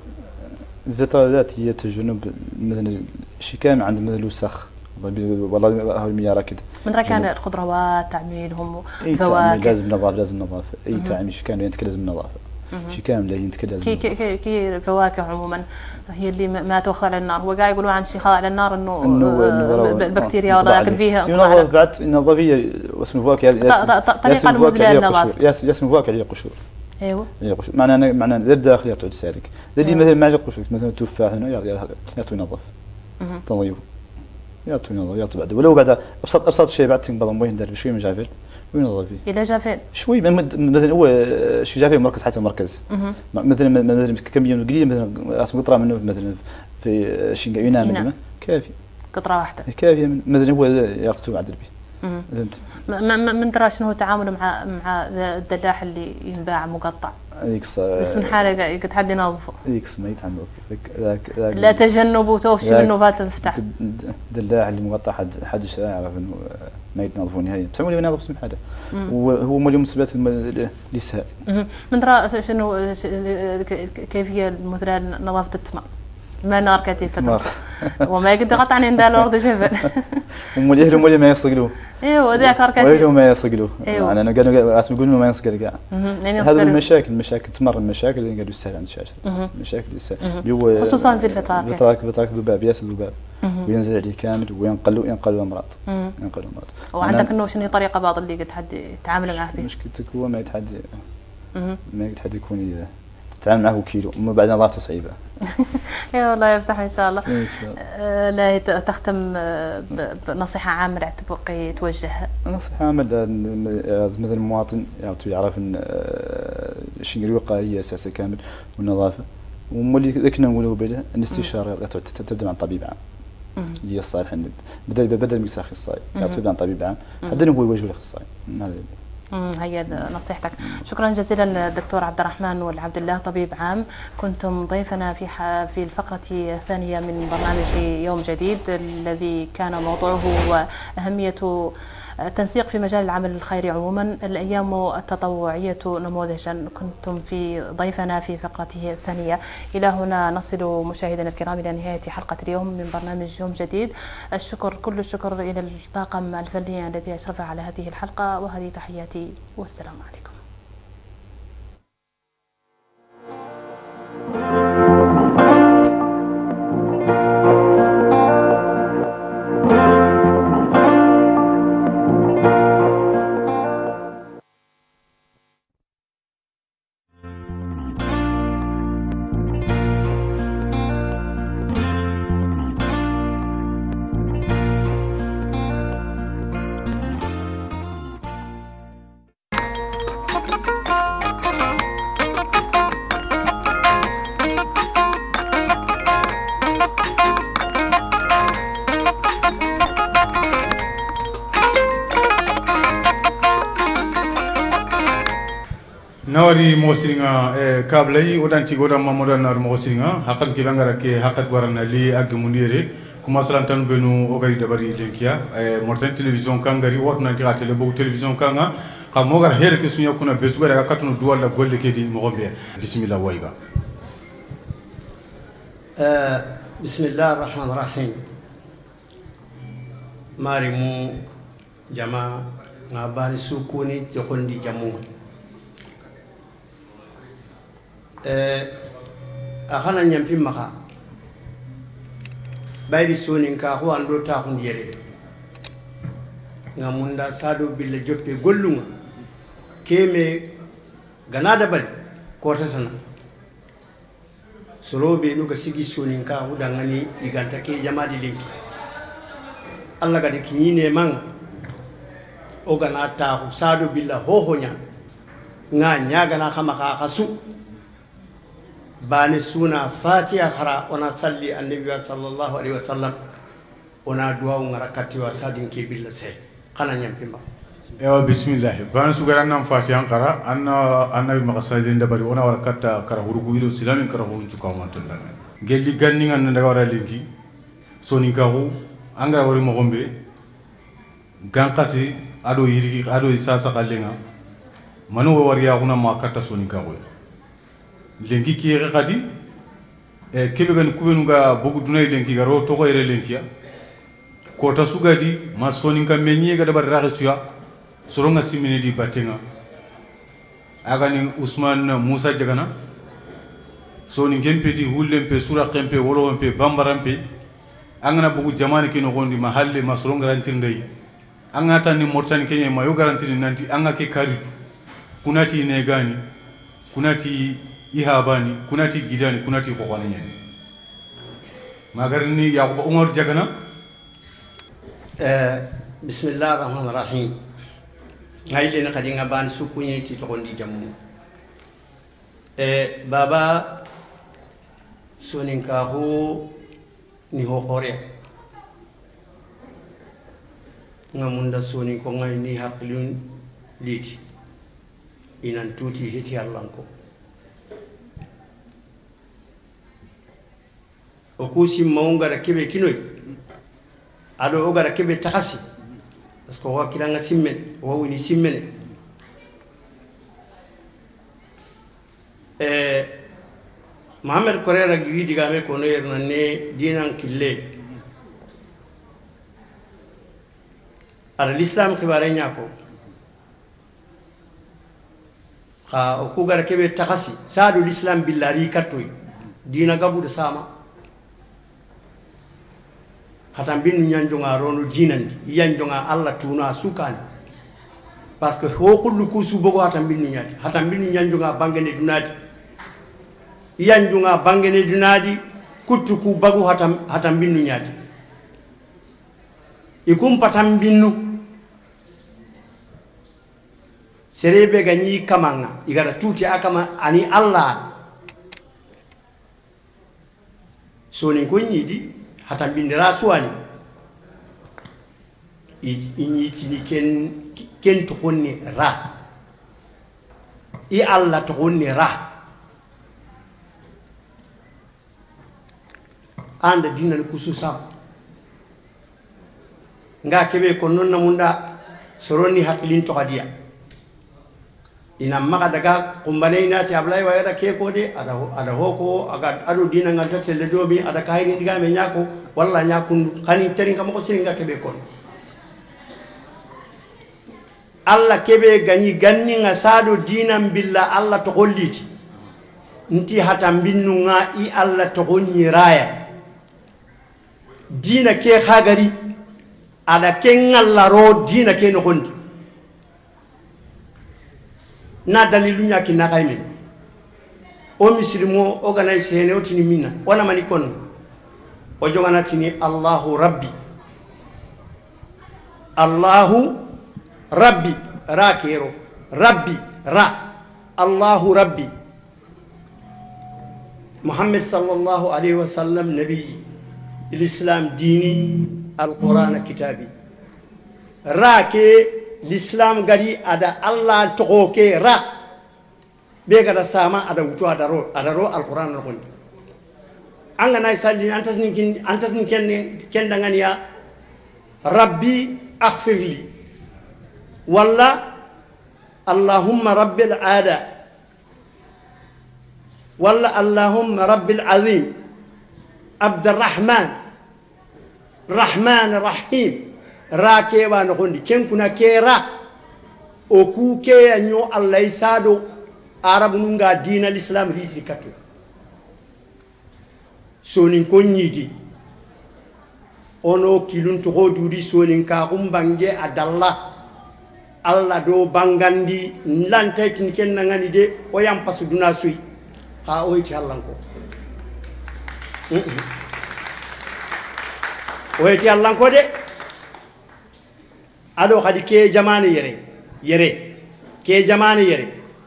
الفتره بالذات هي تجنب مثلا شيء كان عند مثلا الوسخ والله هاي المياه راكد من كان الخضروات تعميلهم فواكه لازم نظافه اي تعميل كان ينتكل لازم نظافه شي كامل ينتكل لازم كي الفواكه عموما هي اللي ما تاخذ على النار. هو قاعد يقولوا عن شيء خاضع على النار انه البكتيريا ولا لكن فيها ينظف بعد النظافيه واسم الفواكه طريقه المثلى للنظافه اسم الفواكه عليه قشور. ايوه قشور معناه الداخل يعطي سالك اللي مثلا ما جا قشور مثلا التفاح هنا يعطي ينظف تنظيفه يعطي بعد ولو بعد ابسط شيء بعد تنقبض مويه ندير شويه من جافيل وينظف فيه الى جافيل شوي مثلا هو شي جافيل مركز حتى المركز مثلا كميه قليله مثلا اسم قطره منه مثلا في شي ينام كافي قطرة واحدة كافية مثلا هو يقطع عدل به. فهمت. من درا شنو هو تعامله مع الدلاح اللي ينباع مقطع؟ هذيك بس من حاله قد حد ينظفه. هذيك ما يتعنظف. لا تجنب وتوفي منه فات تفتح. الدلاح اللي مقطع حد يعرف انه ما يتنظفوا نهائيا، بس هو اللي ينظف اسم حدا. وهو مولي مسبات للسهال. من درا شنو كيفية مثلا نظافة التمر؟ ما نار كتير فترته وما يقدر قطعا عند الأرض جبل ومولي ما يصقلوه. ايوه ذاك كتير ويلهم ما يصقلوه. أيوة. يعني انا قالوا اسم يقولوا ما يصقل كاع. هذا المشاكل تمر المشاكل اللي قالوا يسهل عند الشاشه. المشاكل يسهل خصوصا في الفترات بطاقة ذباب ياسر ذباب وينزل عليه كامل وينقلوا امراض. وعندك انه شنو طريقه بعض اللي قد حد يتعامل معه فيه؟ مشكلتك هو ما يتحدى ما يتحدى يكون تعامل معه كيلو ومن بعد نظافته صعيبه. يا والله يفتح ان شاء الله. ان شاء الله. لا تختم بنصيحه عامه راح تبقي توجهها. نصيحه عامه مثل المواطن يعرف ان الشيء الوقائيه اساسه كامل والنظافه واللي ذكرنا نقوله بله الاستشاره تبدا عن طبيب عام. هي الصالح بدل من اخصائي تبدا عن طبيب عام حتى هو يوجه الاخصائي. هي نصيحتك. شكرا جزيلا دكتور عبد الرحمن والعبد الله طبيب عام، كنتم ضيفنا في الفقرة الثانية من برنامج يوم جديد الذي كان موضوعه هو أهمية التنسيق في مجال العمل الخيري عموما، الأيام التطوعية نموذجا. كنتم في ضيفنا في فقرته الثانية. إلى هنا نصل مشاهدينا الكرام إلى نهاية حلقة اليوم من برنامج يوم جديد. كل الشكر إلى الطاقم الفني الذي أشرف على هذه الحلقة، وهذه تحياتي والسلام عليكم. nawari mosiringa kablay odanti goda mamoda nar mosiringa hakal ki bangara ke hakat warana li ag mundire kuma salantan benu ogari dabari lenkia mortan television kangari wotna tira tele bo television kanga ka mogar her ke sunya kuna besugara ka katuno duwala golle ke di mogombe bismillah wayga bismillah arrahman arrahim marimu jama ngabani sukuni jokondi jamu akhana nyampi maka bayri sonin ka ko ando ta ko yere ngamunda sado billa joppe gollunga keme ganada bal ko tatana sorobe no ga sigi sonin ka ko dangani iganta ke jamadi linki alla ga de kinyine man o ganata ko sado billa hohonya nga nyaga na khama ka kasu bani suna fatiha khara ona salli annabi sallallahu alaihi wasallam ona duwa ngarakati wa sadin ke billa se kana nyampima ewa bismillah bani sugara nam fatiha khara anna annabi maqasadin dabari ona warakata kara hurugu ilo silamin kara hurun cukamantunna gelli ganni ngan ndaga wara linki soni gahu angara wari mogombe gankasi ado yirigi ado isasa kallenga manu wariya kuna makata soni gahu lenki kiyere kadi kebe gan kubenu ga bogu dunay lenki ga ro to ko yere lenkiya ko ta sugadi ma soni ka menye ga dabar raxuya soronga simine di batenga agani Ousmane Moussa Jagana soni gempeti hullempe sura kempe wolowempe bambarampe angana bogu jamane kino gondi ma halle ma soronga rantirndey anga tan ni mortani kenya ma yo garantini nanti anga ke karitu kunati ne gani kunati ihabani kunati gidani kunati kokone nyen magarini Yakuba Umar Jagana bismillah arrahman arrahim ngayle na kadi ngaban sukunye ti to kondi jamu baba sonin ka ho ni ho kore ngamunda soni ko ngay ni haqqilun liti inan tuti heti allanko o kusi maungara kebe kinoy ado ogara kebe takasi parce que wa kilanga simmen wa woni simmene Mohamed Correa giri digame kono yerna ne dinan kille ar l'islam khibare nyako kha o ku gara kebe takasi sadu l'islam billari katoy dina gabu de sama hatan binu nyanjonga ronu dinandi yanjonga Allah tuna sukani parce que ho kullu kusu bogo hatan binu nyati hatan binu nyanjonga bangene dunadi yanjonga bangene dunadi kuttu ku bagu hatan binu nyati ikum patam binu serebe ganyi kamanga igara tuti akama ani Allah soni ko nyidi hatan bindira suwani inyi tini ken to konni ra i Allah to konni ra anda dinan kususa nga kebe ko non namunda soroni haklin to kadiya ina maga daga kumbane ina ti ablay wayada ke ko de ada hoko aga adu dina ngata tele dobi ada kayni diga me nyako walla nyakun kani terin kam ko siringa kebe kon alla kebe ganni nga sado dinam billa alla to golliti nti hatam binnu nga i alla to gonni raya dina ke khagari ada ken alla ro dina ke no gondi na dalilu nyaki na kayme o mislimo o ganay sene o tini minna wana mani kon o jongana tini Allahu Rabbi ra kero Rabbi ra Allahu Rabbi Muhammad sallallahu alaihi wasallam nabi الإسلام ديني القرآن كتابي راكي الإسلام غري أدا الله تقوكي را بيغدا ساما أدا وتو أدا رو القرآن نقول أنا نايسالي أنت كن دعاني يا ربي أغفر لي والله اللهم رب العادة والله اللهم رب العظيم عبد الرحمن رحيم راكي وانغوندي كن كنا كيرا اوكو كي انيو الله يسادو عرب نونغا دين الاسلام ريدي كاتو سونين كونيدي ono kilun to godudi sonin ka kumbange adalla alla do bangandi lantay tin ken ngani de o yam pasu duna suyi ka o ci hallanko o yeti hallanko de ado khadi ke jamane yere ke jamane yere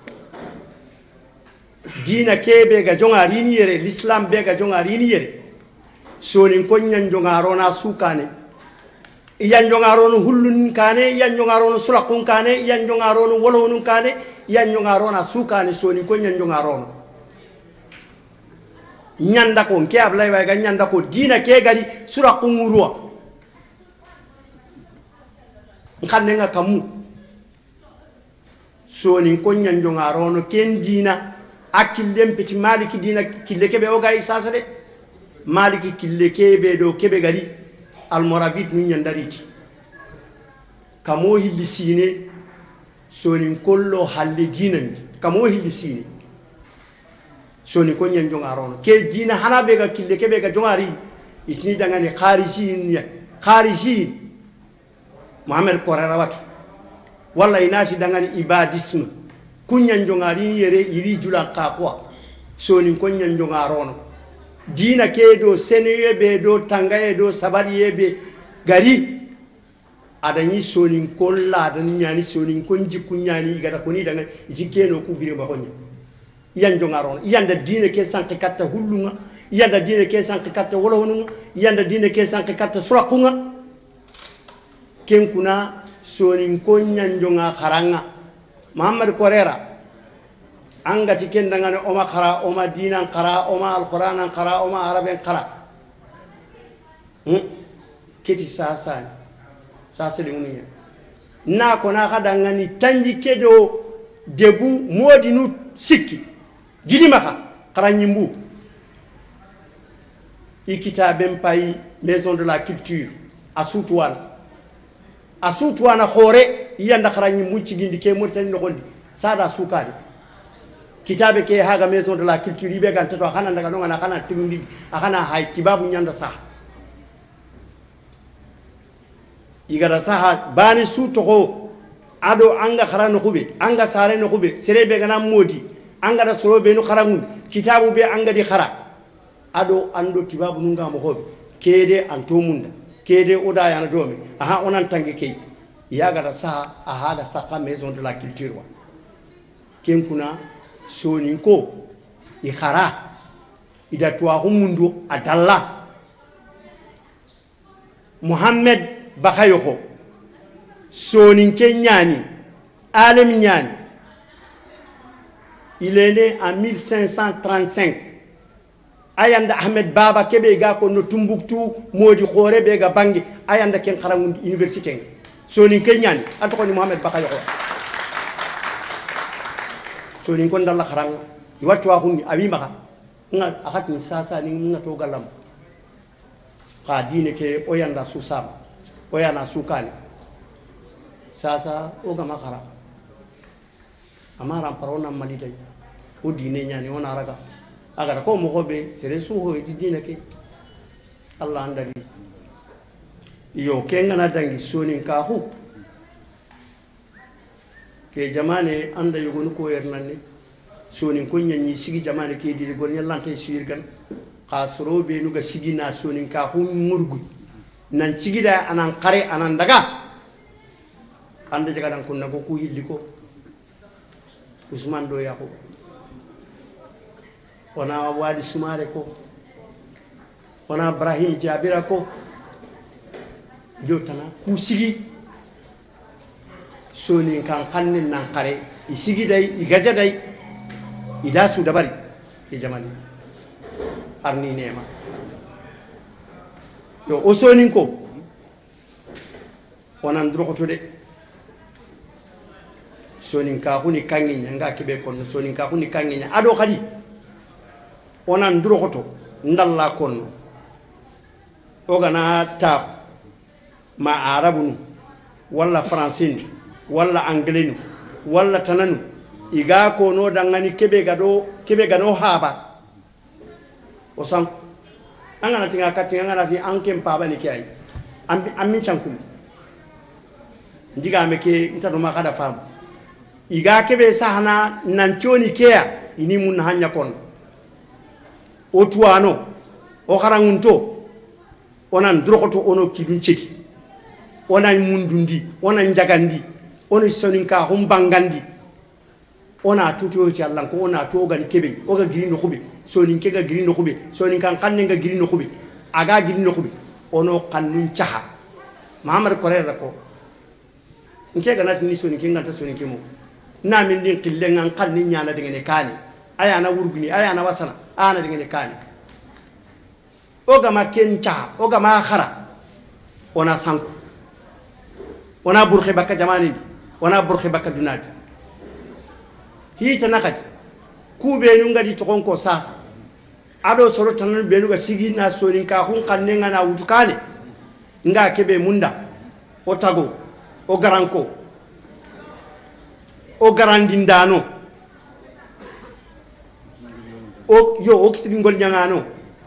dina kebe ga jonga rini yere l'islam be ga jonga rini yere sonin ko nyan jonga rona sukane yan jonga rono hullun kane yan jonga rono sulakun kane yan jonga rono wolonun kane yan jonga rona sukane sonin ko nyan jonga rono nyanda ko ke ablay way ga nyanda ko dina ke gari sulakun ngurwa nkanne nga kamu sonin ko nyan jonga rono ken dina akillem peti maliki dina kille kebe o gay sasade maliki kille kebe do kebe gari almoravit ni nyandariti kamo hillisine sonin kollo halle dinandi kamo hillisine soni ko nyen jonga rono ke dina hana be ga kille kebe ga jongari itini dangani khariji Muhammad Correa watu walla inati dangani ibadisme kunyan jongari yere iri jula kakwa soni ko nyen jonga rono dina kedo seneye be do tangaye do sabariye be gari adani soni kolla adani nyani soni konji kunyani gada koni danga jikeno ku bire ba konya yanjo ngaron yanda dina ke sanke katta hullunga yanda dina ke sanke katta wolonunga yanda dina ke sanke katta surakunga ken kuna sonin ko nyanjonga kharanga Muhammad Korera angati ken dangane oma khara oma dinan khara oma alquran khara oma araben khara kiti sasa lingunya na kona kadangani tanji kedo debu modinu sikki gidimaka karanyimbu ikitaben pay maison de la culture asutwana khore yanda karanyimbu cigindi ke mortani no gondi sada sukari kitabe ke haga maison de la culture ibe kan tato kana daga no ngana kana tindi akana hay tibabu nyanda sa igara saha bani su togo ado anga kharano khube anga sare no khube serebe gana modi anga da sorobe no kharangun kitabu be anga di khara ado ando tibabu nunga mo hobe kede antomunda kede oda yana domi aha onan tangi kay yaga da saha aha da saka maison de la culture wa kenkuna soninko i khara ida tuwa humundu adalla Muhammad Bakayoko soninke nyani alem nyani il est né en 1535 ayanda Ahmed Baba kebe ga ko no Tumbuktu modi khore be ga bangi ayanda ken kharangu université soninke nyani atoko ni Muhammad Bakayoko soninko ndalla kharanga iwatu wa hunni abi maka nga akati sasa ni nga to galam ka dine ke oyanda susam oyana sukali sasa oga makara amara parona malita o dine nyani ona raga agara ko mo hobe sere su ho di dine ke Allah andali yo kenga na dangi sonin ka hu ke jamane anda yogonu ko yernanne sonin ko nyanyi sigi jamane ke di gon yallante sirgan khasro be nu ga sigi na sonin ka hu murgu nan cigida anan kare anan daga ande jaga dan kunna ko ku hilliko Usman do yako wana wadi sumare ko wana Ibrahim Jabira ko jotana ku sigi soni kan kannin nan kare isigi dai igaja dai ida su dabari e jamani arni nema yo osonin ko onan drogoto de sonin ka huni kanginya nga kibe kon sonin ka huni kanginya ado khadi onan drogoto ndalla kon ogana ta ma arabun wala francine wala anglais wala tananu iga ko no dangani kebe gado haba osam angana tinga katinga ngana ti ankem paba ni kai ammi chankum ndiga meke ntado makada fam iga kebe sahana nantioni kea ini mun hanya kon o tuano o kharangunto onan drokoto ono kidun cheti onan mundundi onan jagandi ono soninka humbangandi ona tuto ci Allah ko ona to gani kebe o ga giri no khube soninke ga giri no khube soninkan kanne ga giri no khube aga giri no khube ono kannun chaha Muhammad Korera ko nke ga nati ni soninke ngata soninke mo na min din qille ngan kanni nyana de ngene kani aya na wurguni aya na wasana ana de ngene kani o ga ma kencha o ga ma khara ona sanku ona burkhe bakka jamani ona burkhe bakka dunadi hita nakati ku benu ngadi to konko sasa ado soro tanan benu ga sigi na sorin ka hun kanne ngana wutukane nga kebe munda o tago o garanko o garandindano o yo o kitri ngol nyangano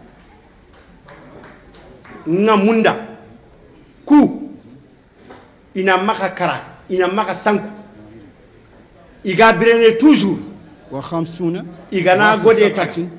nga munda ku ina maka kara ina maka sanku iga birene toujours وخمسون igana gode tati